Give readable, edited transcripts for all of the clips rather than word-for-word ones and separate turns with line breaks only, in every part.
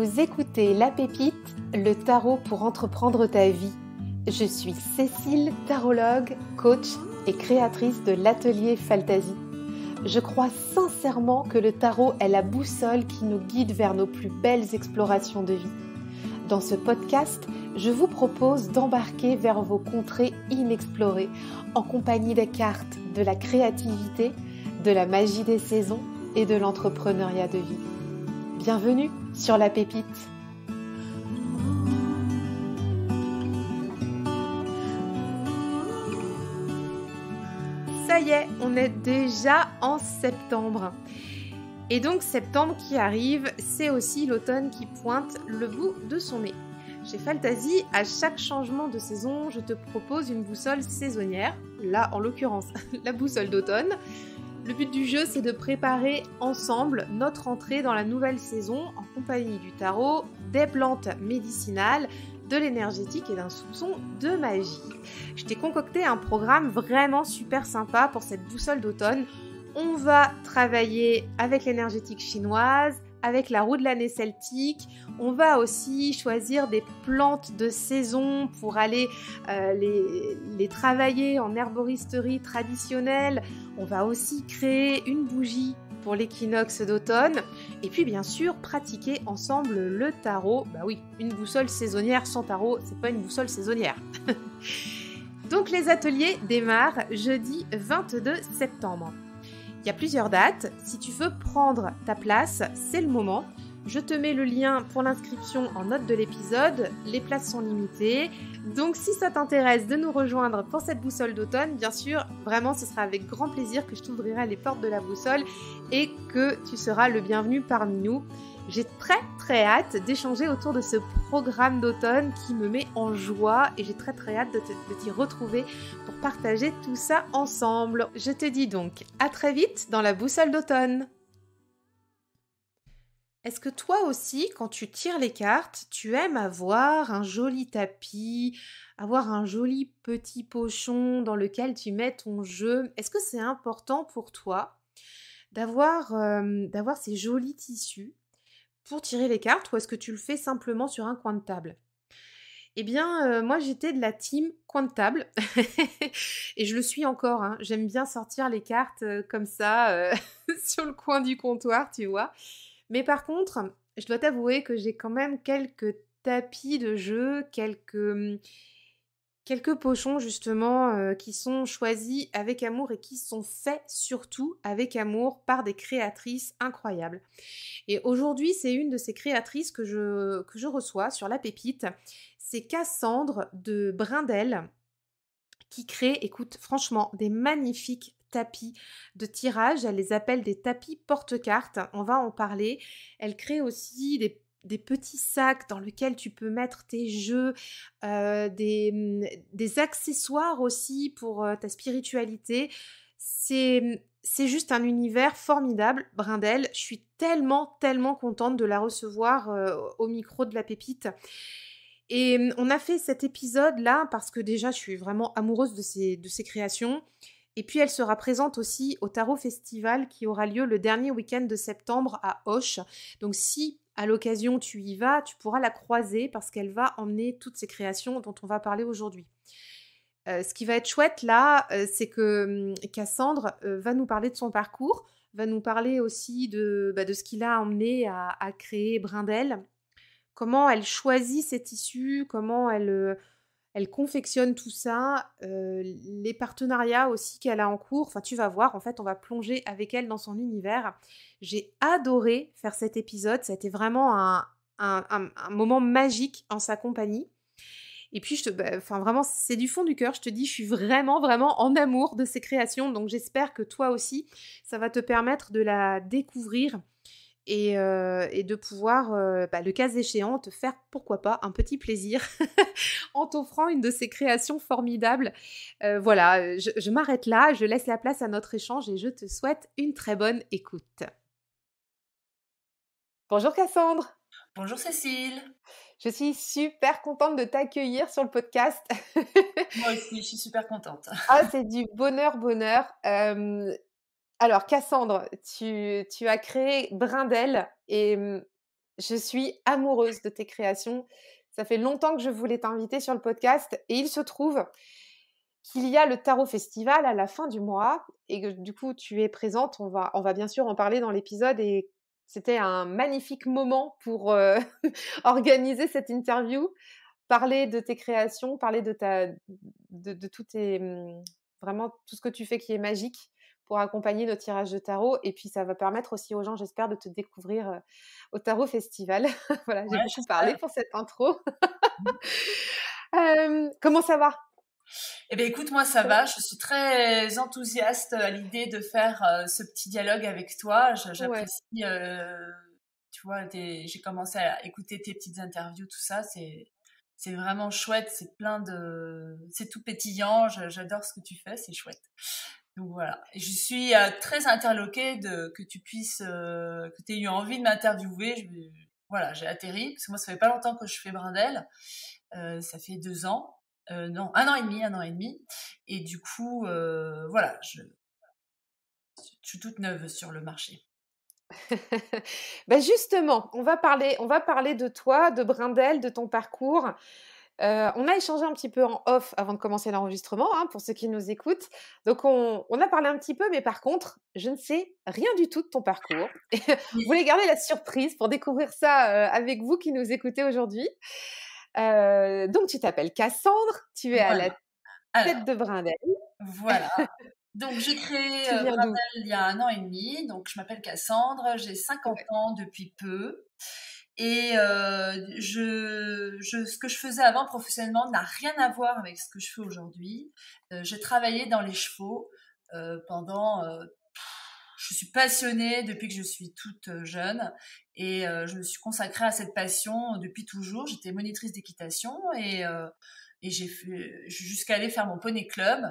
Vous écoutez La Pépite, le tarot pour entreprendre ta vie. Je suis Cécile, tarologue, coach et créatrice de l'atelier Faltasie. Je crois sincèrement que le tarot est la boussole qui nous guide vers nos plus belles explorations de vie. Dans ce podcast, je vous propose d'embarquer vers vos contrées inexplorées en compagnie des cartes, de la créativité, de la magie des saisons et de l'entrepreneuriat de vie. Bienvenue sur La Pépite. Ça y est, on est déjà en septembre. Et donc septembre qui arrive, c'est aussi l'automne qui pointe le bout de son nez. Chez Faltasie, à chaque changement de saison, je te propose une boussole saisonnière, là en l'occurrence la boussole d'automne. Le but du jeu, c'est de préparer ensemble notre entrée dans la nouvelle saison en compagnie du tarot, des plantes médicinales, de l'énergétique et d'un soupçon de magie. Je t'ai concocté un programme vraiment super sympa pour cette boussole d'automne. On va travailler avec l'énergétique chinoise, avec la roue de l'année celtique. On va aussi choisir des plantes de saison pour aller les travailler en herboristerie traditionnelle. On va aussi créer une bougie pour l'équinoxe d'automne. Et puis bien sûr, pratiquer ensemble le tarot. Bah oui, une boussole saisonnière sans tarot, c'est pas une boussole saisonnière. Donc les ateliers démarrent jeudi 22 septembre. Il y a plusieurs dates. Si tu veux prendre ta place, c'est le moment. Je te mets le lien pour l'inscription en note de l'épisode. Les places sont limitées. Donc si ça t'intéresse de nous rejoindre pour cette boussole d'automne, bien sûr, vraiment ce sera avec grand plaisir que je t'ouvrirai les portes de la boussole et que tu seras le bienvenu parmi nous. J'ai très hâte d'échanger autour de ce programme d'automne qui me met en joie et j'ai très hâte de t'y retrouver pour partager tout ça ensemble. Je te dis donc à très vite dans la boussole d'automne. Est-ce que toi aussi, quand tu tires les cartes, tu aimes avoir un joli tapis, avoir un joli petit pochon dans lequel tu mets ton jeu? Est-ce que c'est important pour toi d'avoir ces jolis tissus pour tirer les cartes ou est-ce que tu le fais simplement sur un coin de table? Eh bien, moi j'étais de la team coin de table et je le suis encore, hein. J'aime bien sortir les cartes comme ça sur le coin du comptoir, tu vois. Mais par contre, je dois t'avouer que j'ai quand même quelques tapis de jeu, quelques pochons justement qui sont choisis avec amour et qui sont faits surtout avec amour par des créatrices incroyables. Et aujourd'hui, c'est une de ces créatrices que je reçois sur La Pépite. C'est Cassandre de Brindel qui crée, écoute, franchement, des magnifiques tapis de tirage. Elle les appelle des tapis porte-cartes. On va en parler. Elle crée aussi des petits sacs dans lesquels tu peux mettre tes jeux, des accessoires aussi pour ta spiritualité. C'est juste un univers formidable, Brindel. Je suis tellement contente de la recevoir au micro de La Pépite. Et on a fait cet épisode-là parce que déjà, je suis vraiment amoureuse de ses créations. Et puis, elle sera présente aussi au Tarot Festival qui aura lieu le dernier week-end de septembre à Auch. Donc, si à l'occasion tu y vas, tu pourras la croiser parce qu'elle va emmener toutes ces créations dont on va parler aujourd'hui. Ce qui va être chouette là, c'est que Cassandre va nous parler de son parcours, va nous parler aussi de ce qui l'a emmené à créer Brindel. Comment elle choisit ses tissus, comment elle confectionne tout ça, les partenariats aussi qu'elle a en cours. Enfin, tu vas voir, en fait, on va plonger avec elle dans son univers. J'ai adoré faire cet épisode. Ça a été vraiment un moment magique en sa compagnie. Et puis, vraiment, c'est du fond du cœur. Je te dis, je suis vraiment en amour de ses créations. Donc, j'espère que toi aussi, ça va te permettre de la découvrir et de pouvoir, le cas échéant, te faire, pourquoi pas, un petit plaisir en t'offrant une de ces créations formidables. Voilà, je m'arrête là, je laisse la place à notre échange et je te souhaite une très bonne écoute. Bonjour Cassandre.
Bonjour Cécile.
Je suis super contente de t'accueillir sur le podcast.
Moi aussi, je suis super contente.
Ah, c'est du bonheur. Alors Cassandre, tu as créé Brindel et Je suis amoureuse de tes créations. Ça fait longtemps que je voulais t'inviter sur le podcast et il se trouve qu'il y a le Tarot Festival à la fin du mois et que du coup tu es présente. On va bien sûr en parler dans l'épisode et c'était un magnifique moment pour organiser cette interview, parler de tes créations, parler de tous tes vraiment tout ce que tu fais qui est magique pour accompagner nos tirages de tarot. Et puis ça va permettre aussi aux gens, j'espère, de te découvrir au Tarot Festival. Voilà, j'ai
Ouais,
beaucoup parlé
j'espère.
pour cette intro. Comment ça va?
Eh bien, écoute, moi, ça va. Je suis très enthousiaste à l'idée de faire ce petit dialogue avec toi.
Ouais.
J'apprécie, tu vois, j'ai commencé à écouter tes petites interviews, tout ça. C'est vraiment chouette. C'est tout pétillant. J'adore ce que tu fais. C'est chouette. Donc voilà. Et je suis très interloquée que tu puisses, que tu aies eu envie de m'interviewer. Voilà, j'ai atterri parce que moi, ça fait pas longtemps que je fais Brindel. Ça fait 2 ans. Non, un an et demi, un an et demi. Et du coup, voilà, je suis toute neuve sur le marché.
Ben justement, on va parler de toi, de Brindel, de ton parcours. On a échangé un petit peu en off avant de commencer l'enregistrement, hein, pour ceux qui nous écoutent. Donc on a parlé un petit peu, mais par contre, je ne sais rien du tout de ton parcours. On
Oui,
voulait garder la surprise pour découvrir ça, avec vous qui nous écoutez aujourd'hui. Donc tu t'appelles Cassandre, tu es à la
voilà. Alors,
tête de Brindel.
voilà. Donc, j'ai créé
Tu viens
Brindel
d'où?
il y a un an et demi. Donc, je m'appelle Cassandre, j'ai 50
Ouais.
ans depuis peu. Et ce que je faisais avant professionnellement n'a rien à voir avec ce que je fais aujourd'hui. J'ai travaillé dans les chevaux pendant je suis passionnée depuis que je suis toute jeune et je me suis consacrée à cette passion depuis toujours. J'étais monitrice d'équitation et j'ai fait jusqu'à aller faire mon poney club.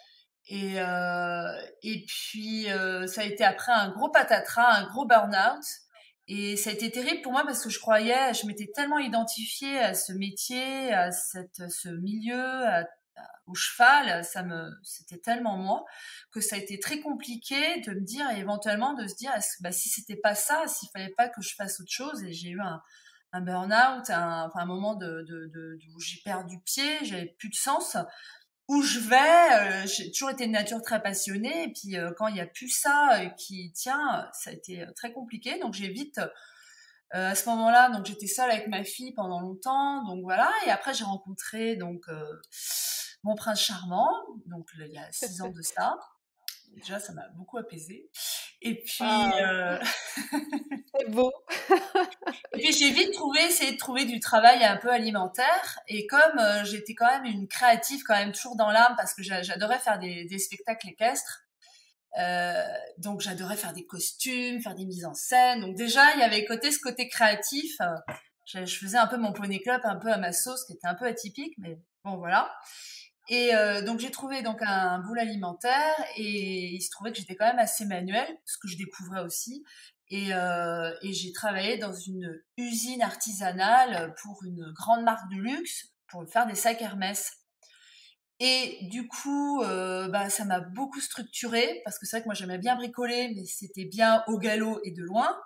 Et puis ça a été après un gros patatras, un gros burn-out. Et ça a été terrible pour moi parce que je m'étais tellement identifiée à ce métier, ce milieu, au cheval, c'était tellement moi que ça a été très compliqué de me dire et éventuellement de se dire, bah, si c'était pas ça, s'il fallait pas que je fasse autre chose. Et j'ai eu un burn-out, enfin, un moment où j'ai perdu pied, j'avais plus de sens. Où je vais, j'ai toujours été de nature très passionnée. Et puis quand il y a plus ça qui tient, ça a été très compliqué. Donc j'ai vite à ce moment-là, donc j'étais seule avec ma fille pendant longtemps, donc voilà. Et après j'ai rencontré donc mon prince charmant, donc il y a 6 ans de ça. Déjà ça m'a beaucoup apaisée. Et puis
Ah, c'est beau.
et puis j'ai vite essayé de trouver du travail un peu alimentaire. Et comme j'étais quand même une créative, quand même toujours dans l'âme, parce que j'adorais faire des spectacles équestres. Donc j'adorais faire des costumes, faire des mises en scène. Donc déjà il y avait ce côté créatif. Je faisais un peu mon poney club, un peu à ma sauce, qui était un peu atypique, mais bon voilà. Et donc j'ai trouvé donc un boulot alimentaire et il se trouvait que j'étais quand même assez manuelle, ce que je découvrais aussi. Et j'ai travaillé dans une usine artisanale pour une grande marque de luxe pour faire des sacs Hermès. Et du coup, bah, ça m'a beaucoup structurée parce que c'est vrai que moi j'aimais bien bricoler, mais c'était bien au galop et de loin.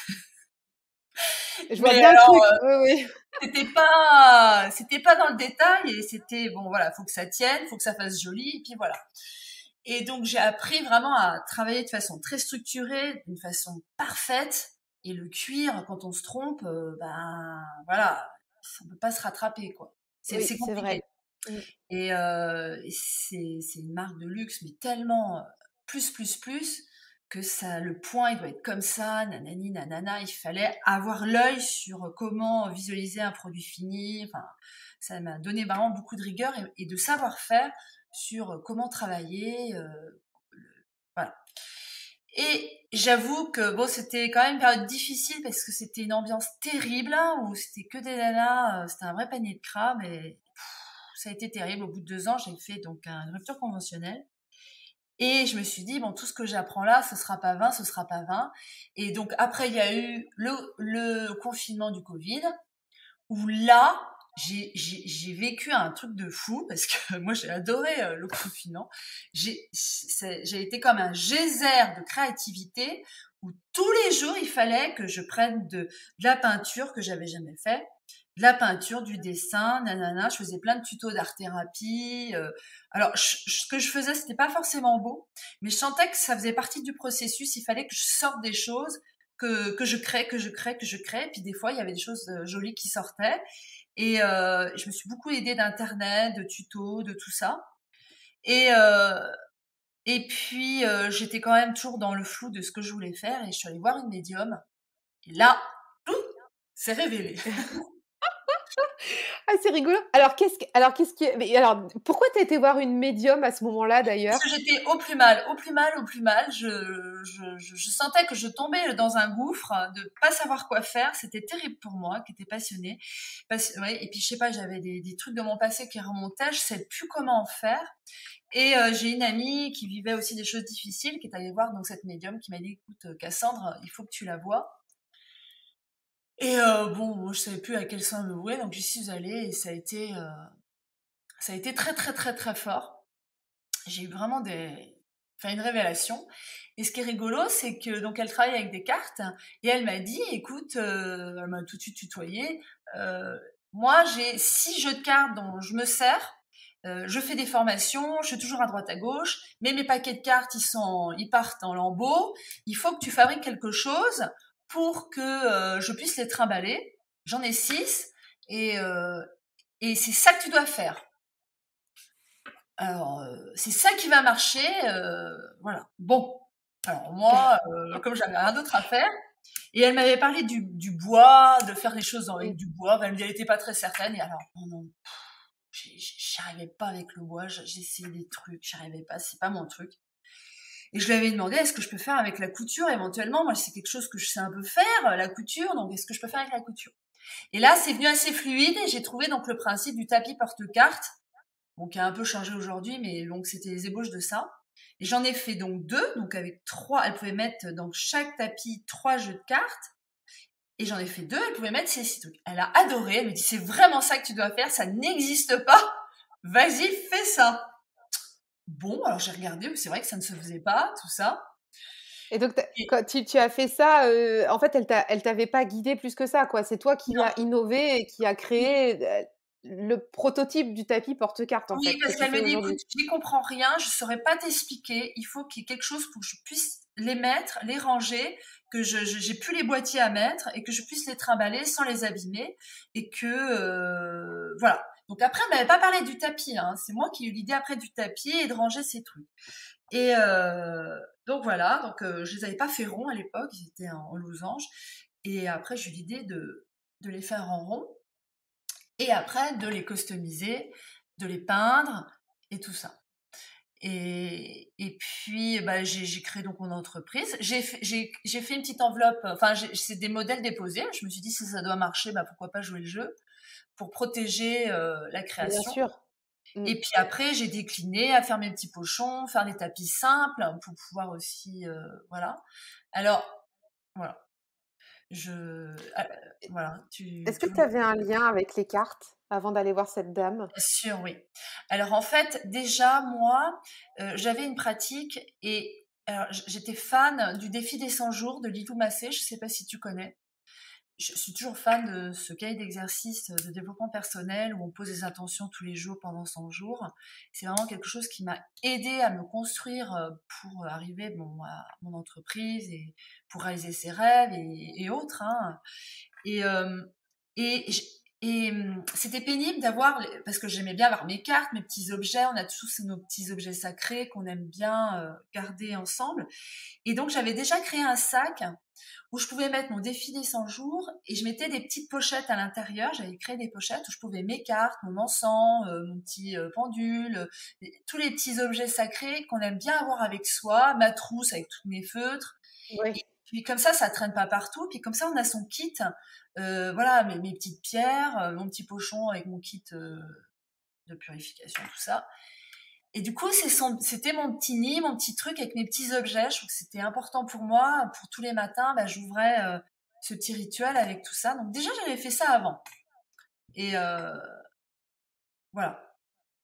Je vois
Mais
bien le truc. Oui, oui.
c'était pas dans le détail et c'était bon voilà, faut que ça tienne, faut que ça fasse joli et puis voilà. Et donc j'ai appris vraiment à travailler de façon très structurée, d'une façon parfaite. Et le cuir, quand on se trompe, ben voilà, on peut pas se rattraper quoi.
Oui,
C'est
c'est vrai.
compliqué. Et c'est une marque de luxe, mais tellement plus que ça, le point il doit être comme ça, nanani nanana. Il fallait avoir l'œil sur comment visualiser un produit fini. Enfin, ça m'a donné vraiment beaucoup de rigueur et de savoir-faire sur comment travailler. Voilà. Et j'avoue que bon, c'était quand même une période difficile parce que c'était une ambiance terrible hein, où c'était que des nanas, c'était un vrai panier de crabes et ça a été terrible. Au bout de 2 ans, j'ai fait donc une rupture conventionnelle. Et je me suis dit, bon, tout ce que j'apprends là, ce sera pas vain, ce sera pas vain. Et donc, après, il y a eu le confinement du Covid, où là, j'ai vécu un truc de fou parce que moi j'ai adoré le confinement. J'ai été comme un geyser de créativité où tous les jours il fallait que je prenne de la peinture que j'avais jamais fait, de la peinture, du dessin, nanana. Je faisais plein de tutos d'art-thérapie. Alors ce que je faisais c'était pas forcément beau, mais je sentais que ça faisait partie du processus. Il fallait que je sorte des choses que je crée, que je crée, que je crée. Et puis des fois il y avait des choses jolies qui sortaient. Et je me suis beaucoup aidée d'internet, de tutos, de tout ça. Et puis j'étais quand même toujours dans le flou de ce que je voulais faire. Et je suis allée voir une médium. Et là, tout s'est révélé.
Ah, c'est rigolo. Mais alors, pourquoi t'as été voir une médium à ce moment-là,
Parce
d'ailleurs?
que j'étais au plus mal, au plus mal, au plus mal. Je sentais que je tombais dans un gouffre de pas savoir quoi faire. C'était terrible pour moi, qui était passionnée. Ouais, et puis, je sais pas, j'avais des trucs de mon passé qui remontaient. Je savais plus comment en faire. Et j'ai une amie qui vivait aussi des choses difficiles, qui est allée voir donc cette médium, qui m'a dit, écoute, Cassandre, il faut que tu la vois. Et bon, moi, je savais plus à quel sein me vouer, donc j'y suis allée et ça a été très, très, très, très fort. J'ai eu vraiment enfin, une révélation. Et ce qui est rigolo, c'est que donc elle travaille avec des cartes et elle m'a dit, écoute, elle m'a tout de suite tutoyé. Moi, j'ai 6 jeux de cartes dont je me sers. Je fais des formations, je suis toujours à droite à gauche, mais mes paquets de cartes, ils partent en lambeaux. Il faut que tu fabriques quelque chose pour que je puisse les trimballer. J'en ai 6 et, euh, et c'est ça que tu dois faire. Alors, c'est ça qui va marcher, voilà. Bon, alors moi, comme j'avais rien d'autre à faire, et elle m'avait parlé du bois, de faire des choses
Mmh.
avec du bois. Ben, elle me dit, elle n'était pas très certaine. Et alors, non, non, j'arrivais pas avec le bois. J'ai essayé des trucs, j'arrivais pas. C'est pas mon truc. Et je lui avais demandé, est-ce que je peux faire avec la couture éventuellement? Moi, c'est quelque chose que je sais un peu faire, la couture. Donc, est-ce que je peux faire avec la couture? Et là, c'est venu assez fluide et j'ai trouvé donc le principe du tapis porte-carte, bon, qui a un peu changé aujourd'hui, mais donc c'était les ébauches de ça. Et j'en ai fait donc 2, donc avec 3, elle pouvait mettre dans chaque tapis 3 jeux de cartes. Et j'en ai fait 2, elle pouvait mettre ces 6 trucs. Elle a adoré, elle me dit, c'est vraiment ça que tu dois faire, ça n'existe pas. Vas-y, fais ça. Bon, alors j'ai regardé, c'est vrai que ça ne se faisait pas, tout ça.
Et donc,
Et
quand tu as fait ça, en fait, elle t'avait pas guidé plus que ça, quoi. C'est toi qui as
non,
innové et qui a
oui,
créé le prototype du tapis porte-carte, en
oui,
fait, que
parce
tu
qu'elle
fais
me dit, écoute,
aujourd'hui.
j'y comprends rien, je saurais pas t'expliquer, il faut qu'il y ait quelque chose pour que je puisse les mettre, les ranger, que j'ai plus les boîtiers à mettre et que je puisse les trimballer sans les abîmer et que voilà. Donc après, elle m'avait pas parlé du tapis, hein. C'est moi qui ai eu l'idée après du tapis et de ranger ces trucs. Et donc voilà, donc je les avais pas fait ronds à l'époque, ils étaient en losange. Et après, j'ai eu l'idée de les faire en rond et après de les customiser, de les peindre et tout ça. Et puis, bah, j'ai créé donc mon entreprise. J'ai fait une petite enveloppe, enfin, c'est des modèles déposés. Je me suis dit, si ça doit marcher, bah, pourquoi pas jouer le jeu pour protéger la
Bien
création.
sûr. Mmh.
Et puis après, j'ai décliné à faire mes petits pochons, faire des tapis simples pour pouvoir aussi, voilà. Alors, voilà, voilà,
Est-ce que
tu
tu
voulais.
avais un lien avec les cartes avant d'aller voir cette dame?
Bien sûr, oui. Alors en fait, déjà, moi, j'avais une pratique et alors, j'étais fan du défi des 100 jours de Lilou Massé, je ne sais pas si tu connais. Je suis toujours fan de ce cahier d'exercice de développement personnel où on pose des intentions tous les jours pendant 100 jours. C'est vraiment quelque chose qui m'a aidé à me construire pour arriver bon, à mon entreprise et pour réaliser ses rêves et autres, hein. Et, et, c'était pénible d'avoir, parce que j'aimais bien avoir mes cartes, mes petits objets, on a tous nos petits objets sacrés qu'on aime bien garder ensemble. Et donc j'avais déjà créé un sac où je pouvais mettre mon défi des 100 jours et je mettais des petites pochettes à l'intérieur. J'avais créé des pochettes où je pouvais mes cartes, mon encens, mon petit pendule, tous les petits objets sacrés qu'on aime bien avoir avec soi, ma trousse avec tous mes feutres.
Oui.
Et puis comme ça traîne pas partout. Puis comme ça, on a son kit. Voilà, mes petites pierres, mon petit pochon avec mon kit de purification, tout ça. Et du coup, c'était mon petit nid, mon petit truc avec mes petits objets. Je trouve que c'était important pour moi. Pour tous les matins, bah, j'ouvrais ce petit rituel avec tout ça. Donc déjà, j'avais fait ça avant. Et voilà.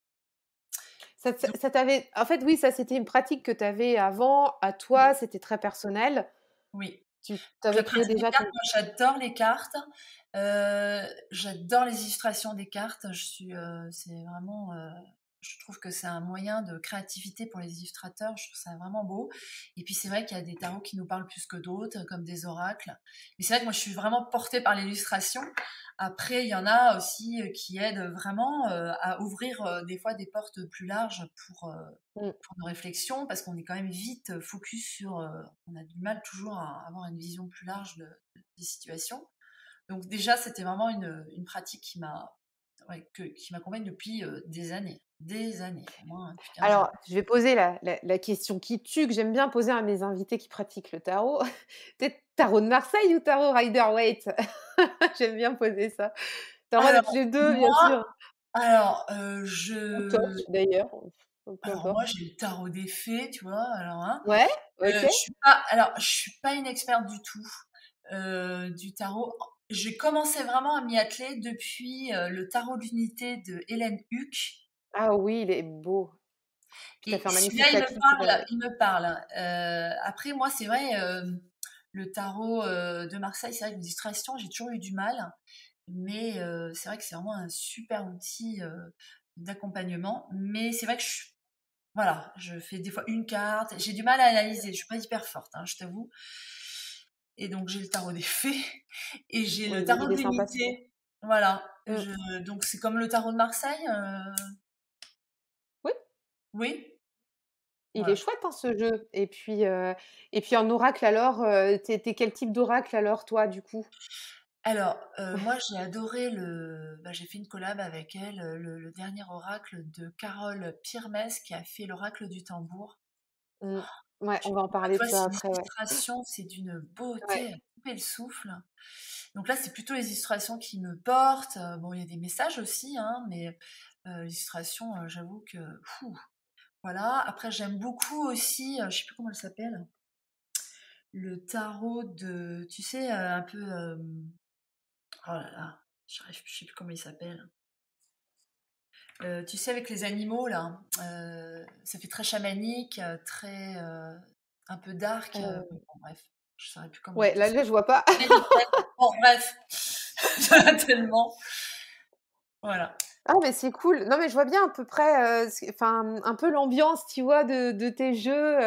Donc,
Ça t'avait en fait, oui, ça, c'était une pratique que tu avais avant, à toi,
oui,
c'était très personnel.
oui.
Tu
Donc la
avais créé
pratique des
déjà
cartes,
ton
moi j'adore les cartes. J'adore les illustrations des cartes. C'est vraiment, je trouve que c'est un moyen de créativité pour les illustrateurs. Je trouve ça vraiment beau. Et puis c'est vrai qu'il y a des tarots qui nous parlent plus que d'autres, comme des oracles. Mais c'est vrai que moi je suis vraiment portée par l'illustration. Après, il y en a aussi qui aident vraiment à ouvrir des fois des portes plus larges
mmh.
pour nos réflexions, parce qu'on est quand même vite focus sur. On a du mal toujours à avoir une vision plus large des situations. Donc déjà, c'était vraiment une pratique qui m'accompagne depuis des années, au moins depuis 15 ans.
Alors, je vais poser la question qui tue, que j'aime bien poser à mes invités qui pratiquent le tarot. Tu tarot de Marseille ou tarot Rider-Waite? J'aime bien poser ça. Tu as le droit
Alors
d'être les 2, bien
moi,
sûr,
alors
ou torche d'ailleurs, peu
moi
importe.
j'ai le tarot des fées, tu vois. Alors hein,
Ouais, OK.
je suis pas une experte du tout du tarot. J'ai commencé vraiment à m'y atteler depuis le tarot d'unité de Hélène Huck.
Ah oui, il est beau. Puis tu as
Et
fait un
celui-là,
magnifique lapis avec.
il me parle. Après, moi, c'est vrai, le tarot de Marseille, c'est vrai que les illustrations, j'ai toujours eu du mal. Mais c'est vrai que c'est vraiment un super outil d'accompagnement. Mais c'est vrai que voilà, je fais des fois une carte. J'ai du mal à analyser. Je suis pas hyper forte, hein, je t'avoue. Et donc, j'ai le tarot des fées et j'ai le
Oui,
tarot
il
de
est sympa celui-là.
l'unité. Voilà.
Mmh.
Donc, c'est comme le tarot de Marseille.
Oui,
Oui.
il est
Voilà.
chouette, hein, ce jeu. Et puis en oracle alors, tu quel type d'oracle alors toi, du coup?
Alors, moi, j'ai adoré j'ai fait une collab avec elle, le dernier oracle de Carole Pirmes qui a fait l'oracle du tambour.
Mmh. Ouais,
Je
on va en
sais pas,
parler
tu
de
vois,
ça
c'est une
après, ouais.
illustration, c'est d'une beauté
Ouais.
à couper le souffle. Donc là, c'est plutôt les illustrations qui me portent. Bon, il y a des messages aussi, hein, mais l'illustration, j'avoue que fou, voilà. Après, j'aime beaucoup aussi, je sais plus comment elle s'appelle, le tarot de tu sais, un peu, oh là là, je sais plus comment il s'appelle. Tu sais, avec les animaux, là, ça fait très chamanique, très, un peu dark.
Heu,
Bon, bref, je ne saurais plus comment
ouais,
appeler
là
ça.
là, je vois pas.
Américaine. Bon, bref, il y en a tellement. Voilà.
Ah mais c'est cool. Non mais je vois bien à peu près, enfin, un peu l'ambiance, tu vois, de tes jeux,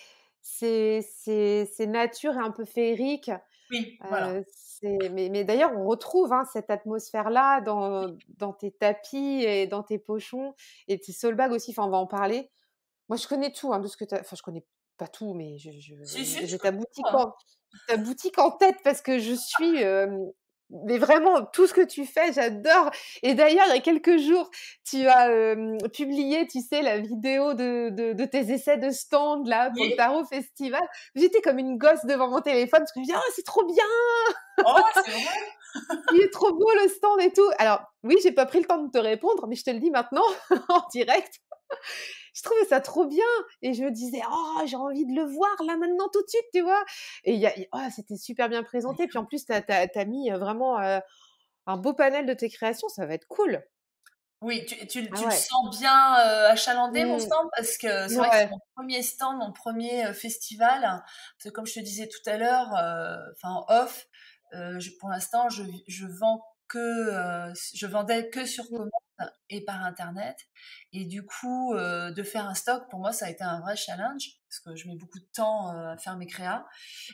c'est nature et un peu féerique.
Oui, voilà.
C'est mais d'ailleurs on retrouve, hein, cette atmosphère-là dans tes tapis et dans tes pochons et tes soul bags aussi, enfin on va en parler. Moi je connais tout, hein, de ce que tu enfin je connais pas tout, mais
Si, si, tu
j'ai
connais tout, hein.
ta boutique en tête parce que je suis, mais vraiment tout ce que tu fais, j'adore et d'ailleurs, il y a quelques jours, tu as, publié, tu sais, la vidéo de tes essais de stand là pour le
Oui.
tarot festival. J'étais comme une gosse devant mon téléphone parce que je me dis: «Oh, c'est trop bien!
Oh, c'est vrai?
Il est trop beau le stand et tout!» Alors oui, j'ai pas pris le temps de te répondre, mais je te le dis maintenant en direct. Je trouvais ça trop bien et je me disais: «Oh, j'ai envie de le voir là maintenant tout de suite», tu vois? Et oh, c'était super bien présenté. Puis en plus, tu as mis, vraiment, un beau panel de tes créations, ça va être cool.
Oui,
Ah
tu le
ouais.
sens bien achalandé, mon
Mmh.
stand, parce que c'est vrai que c'est
Ouais.
mon premier stand, mon premier festival. Parce que comme je te disais tout à l'heure, enfin en off, pour l'instant, je vends je vendais que sur
Mmh.
commande et par internet. Et du coup, de faire un stock, pour moi, ça a été un vrai challenge, parce que je mets beaucoup de temps à faire mes créas.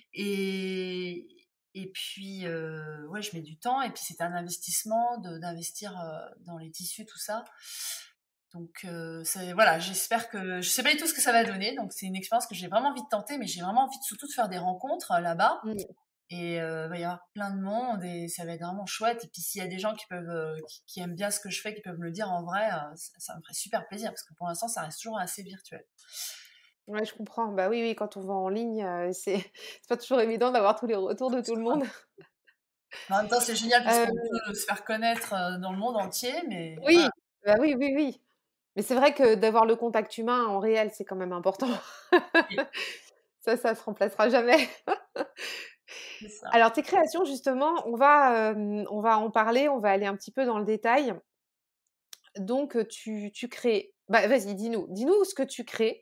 Et, et puis, ouais, je mets du temps. Et puis, c'est un investissement d'investir dans les tissus, tout ça. Donc, voilà, j'espère que. Je sais pas du tout ce que ça va donner. Donc, c'est une expérience que j'ai vraiment envie de tenter, mais j'ai vraiment envie surtout de faire des rencontres là-bas.
Mmh.
Et il va y avoir plein de monde et ça va être vraiment chouette. Et puis, s'il y a des gens qui aiment bien ce que je fais, qui peuvent me le dire en vrai, ça me ferait super plaisir parce que pour l'instant, ça reste toujours assez virtuel.
Ouais, je comprends. Bah oui, oui, quand on vend en ligne, c'est pas toujours évident d'avoir tous les retours de tout le monde.
En même temps, c'est génial parce qu'on
Heu,
peut se faire connaître dans le monde entier, mais
oui,
voilà.
bah oui, oui, oui. Mais c'est vrai que d'avoir le contact humain en réel, c'est quand même important. Ça se remplacera jamais.
C'est ça.
Alors tes créations justement, on va en parler, on va aller un petit peu dans le détail. Donc tu crées bah, vas-y, dis-nous ce que tu crées,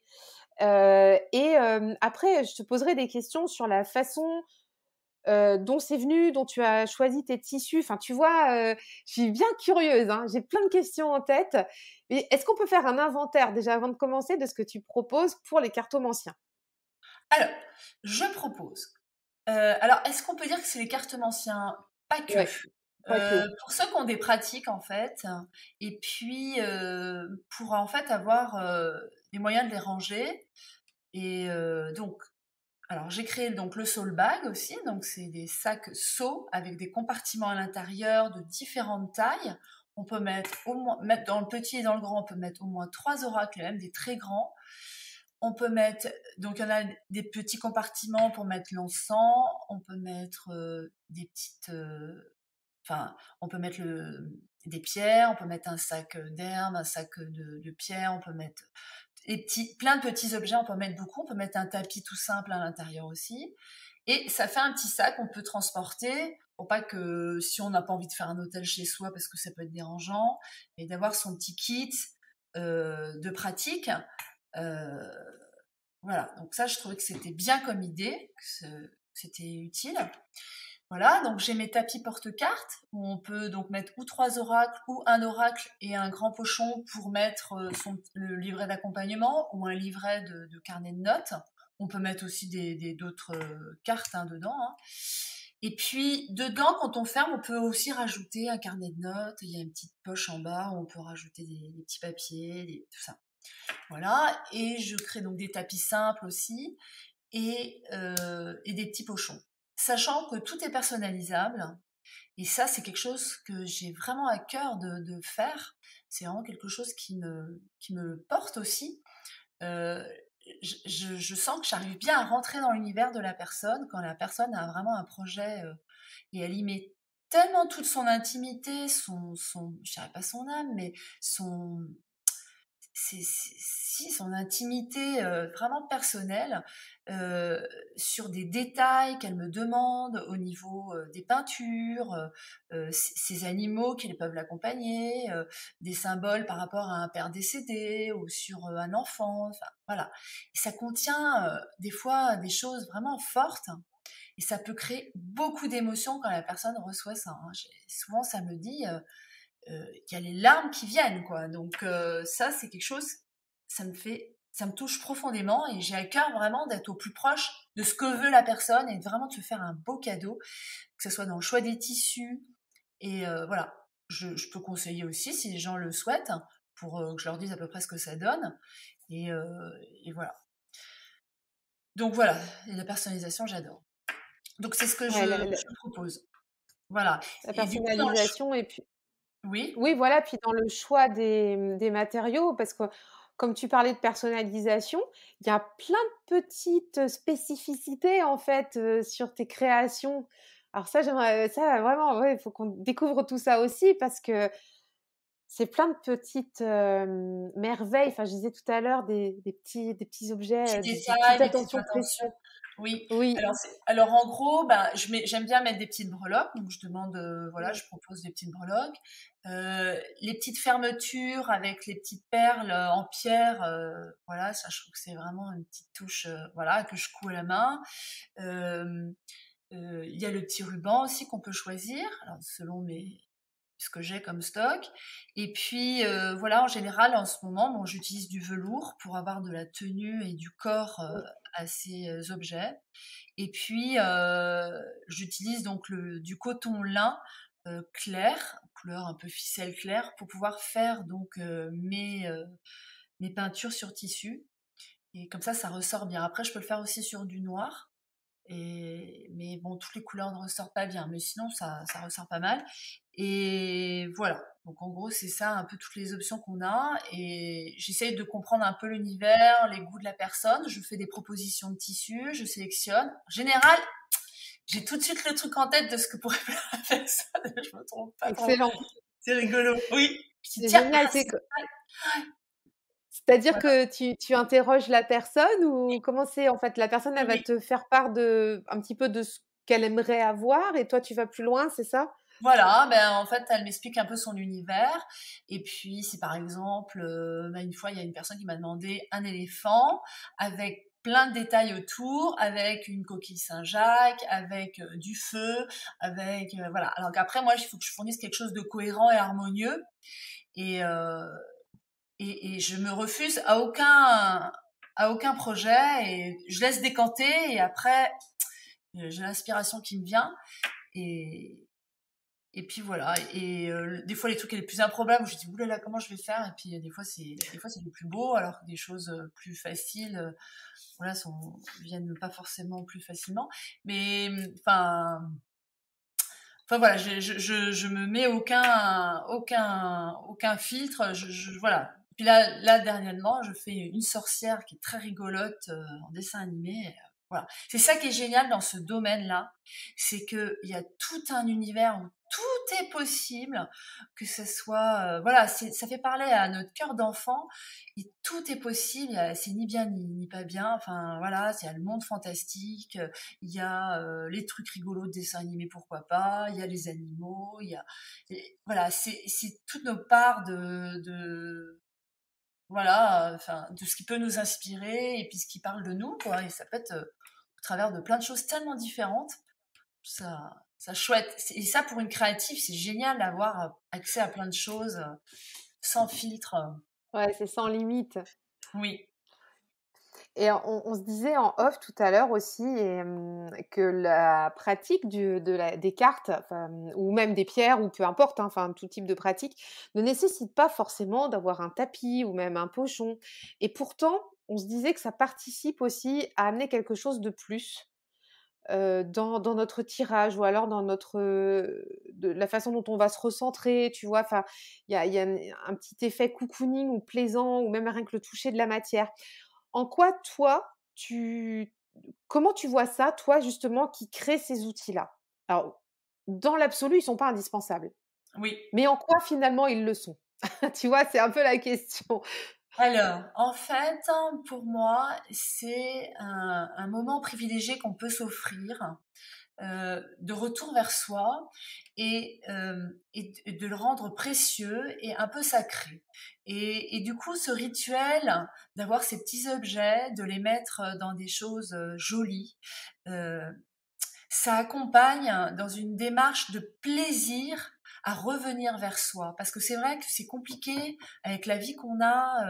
après je te poserai des questions sur la façon, dont c'est venu, dont tu as choisi tes tissus. Enfin, tu vois, je suis bien curieuse, hein, j'ai plein de questions en tête. Mais est-ce qu'on peut faire un inventaire déjà avant de commencer de ce que tu proposes pour les cartomanciens?
Alors, je propose. Alors, est-ce qu'on peut dire que c'est les cartomanciens? Pas que.
Ouais, pas que.
Pour ceux qui ont des pratiques en fait, et puis pour en fait avoir les moyens de les ranger. Et donc, alors j'ai créé donc le Soul Bag aussi, donc c'est des sacs seaux avec des compartiments à l'intérieur de différentes tailles. On peut mettre au moins, mettre dans le petit et dans le grand, on peut mettre au moins 3 oracles, même des très grands. On peut mettre, donc il y en a des petits compartiments pour mettre l'encens, on peut mettre des petites, enfin, on peut mettre des pierres, on peut mettre un sac d'herbes, un sac de pierres, on peut mettre plein de petits objets, on peut mettre beaucoup, on peut mettre un tapis tout simple à l'intérieur aussi. Et ça fait un petit sac qu'on peut transporter pour pas que, si on n'a pas envie de faire un hôtel chez soi parce que ça peut être dérangeant, et d'avoir son petit kit de pratique. Euh, voilà, donc ça, je trouvais que c'était bien comme idée, que c'était utile. Voilà, donc j'ai mes tapis porte-cartes où on peut donc mettre ou 3 oracles ou un oracle et un grand pochon pour mettre le livret d'accompagnement ou un livret de carnet de notes. On peut mettre aussi d'autres cartes dedans, hein. Et puis dedans, quand on ferme, on peut aussi rajouter un carnet de notes. Il y a une petite poche en bas où on peut rajouter des petits papiers, tout ça. Voilà, et je crée donc des tapis simples aussi et des petits pochons. Sachant que tout est personnalisable, et ça, c'est quelque chose que j'ai vraiment à cœur de faire. C'est vraiment quelque chose qui me porte aussi. Euh, je sens que j'arrive bien à rentrer dans l'univers de la personne quand la personne a vraiment un projet et elle y met tellement toute son intimité, je dirais pas son âme, mais son, si son intimité vraiment personnelle euh, sur des détails qu'elle me demande au niveau des peintures, ces animaux qui peuvent l'accompagner, des symboles par rapport à un père décédé ou sur un enfant, enfin voilà. Et ça contient des fois des choses vraiment fortes et ça peut créer beaucoup d'émotions quand la personne reçoit ça, hein. Souvent ça me dit il y a les larmes qui viennent, quoi. Donc ça, c'est quelque chose, ça me touche profondément et j'ai à cœur vraiment d'être au plus proche de ce que veut la personne et vraiment de se faire un beau cadeau, que ce soit dans le choix des tissus. Et voilà, je peux conseiller aussi si les gens le souhaitent pour que je leur dise à peu près ce que ça donne. Et, euh, et voilà. Donc voilà, et la personnalisation, j'adore. Donc c'est ce que
Ouais,
je propose. Voilà.
la
Et du coup, dans le choix,
personnalisation et puis
oui,
oui, voilà, puis dans le choix des matériaux, parce que comme tu parlais de personnalisation, il y a plein de petites spécificités en fait, sur tes créations. Alors ça, j'aimerais ça vraiment, ouais, il faut qu'on découvre tout ça aussi parce que c'est plein de petites, merveilles. Enfin, je disais tout à l'heure des petits objets,
petits
des petites
détails, des petites
attentions
attentions.
précieuses.
Oui,
Oui,
alors en gros, ben, j'aime bien mettre des petites breloques, donc je demande, voilà, je propose des petites breloques. Les petites fermetures avec les petites perles en pierre, voilà, ça je trouve que c'est vraiment une petite touche, voilà, que je coud à la main. Euh, il y a le petit ruban aussi qu'on peut choisir, alors selon ce que j'ai comme stock. Et puis voilà, en général, en ce moment, bon, j'utilise du velours pour avoir de la tenue et du corps
mmh,
à ces objets. Et puis j'utilise donc du coton lin clair, couleur un peu ficelle claire, pour pouvoir faire donc mes peintures sur tissu. Et comme ça ressort bien. Après, je peux le faire aussi sur du noir. Mais bon, toutes les couleurs ne ressortent pas bien, mais sinon ça ressort pas mal. Et voilà. Donc en gros, c'est ça un peu toutes les options qu'on a. Et j'essaye de comprendre un peu l'univers, les goûts de la personne. Je fais des propositions de tissus, je sélectionne. En général, j'ai tout de suite le truc en tête de ce que pourrait faire la personne. Je me trompe pas trop.
excellent.
C'est rigolo. Oui. Je dis,
C'est
tiens,
génial,
c'est
c'est-à-dire
voilà.
que tu interroges la personne ou comment c'est en fait? La personne, elle va
Oui.
te faire part de un petit peu de ce qu'elle aimerait avoir et toi tu vas plus loin, c'est ça?
Voilà, ben, en fait, elle m'explique un peu son univers. Et puis, si par exemple, bah, une fois, il y a une personne qui m'a demandé un éléphant avec plein de détails autour, avec une coquille Saint-Jacques, avec du feu, avec voilà. Alors qu'après, moi, il faut que je fournisse quelque chose de cohérent et harmonieux. Et, euh, et je me refuse à aucun projet et je laisse décanter. Et après, j'ai l'inspiration qui me vient. Et, et puis voilà. Et des fois, les trucs les plus improbables, où je dis oulala, comment je vais faire? Et puis des fois c'est le plus beau, alors que des choses plus faciles, voilà, viennent pas forcément plus facilement. Mais enfin voilà, je me mets aucun filtre. Voilà. Puis là, dernièrement, je fais une sorcière qui est très rigolote en dessin animé. Voilà. C'est ça qui est génial dans ce domaine-là, c'est que il y a tout un univers où tout est possible, que ce soit, voilà, ça fait parler à notre cœur d'enfant et tout est possible. C'est ni bien ni pas bien. Enfin voilà, c'est le monde fantastique. Il y a les trucs rigolos de dessins animés, pourquoi pas. Il y a les animaux. Voilà, c'est toutes nos parts voilà, enfin de ce qui peut nous inspirer et puis ce qui parle de nous, quoi. Et ça peut être au travers de plein de choses tellement différentes. Ça chouette. Et ça, pour une créative, c'est génial d'avoir accès à plein de choses sans filtre.
Ouais, c'est sans limite.
Oui,
Et on se disait en off tout à l'heure aussi que la pratique des cartes, enfin, ou même des pierres, ou peu importe, hein, enfin tout type de pratique, ne nécessite pas forcément d'avoir un tapis ou même un pochon. Et pourtant, on se disait que ça participe aussi à amener quelque chose de plus dans notre tirage ou alors dans de la façon dont on va se recentrer, tu vois. Enfin, il y a un petit effet cocooning ou plaisant ou même rien que le toucher de la matière. En quoi toi, comment tu vois ça, toi justement qui crée ces outils-là? Alors, dans l'absolu, ils sont pas indispensables,
oui.
mais en quoi finalement ils le sont? Tu vois, c'est un peu la question.
Alors, en fait, pour moi, c'est un moment privilégié qu'on peut s'offrir, de retour vers soi et de le rendre précieux et un peu sacré. Et du coup, ce rituel d'avoir ces petits objets, de les mettre dans des choses jolies, euh, ça accompagne dans une démarche de plaisir à revenir vers soi. Parce que c'est vrai que c'est compliqué avec la vie qu'on a,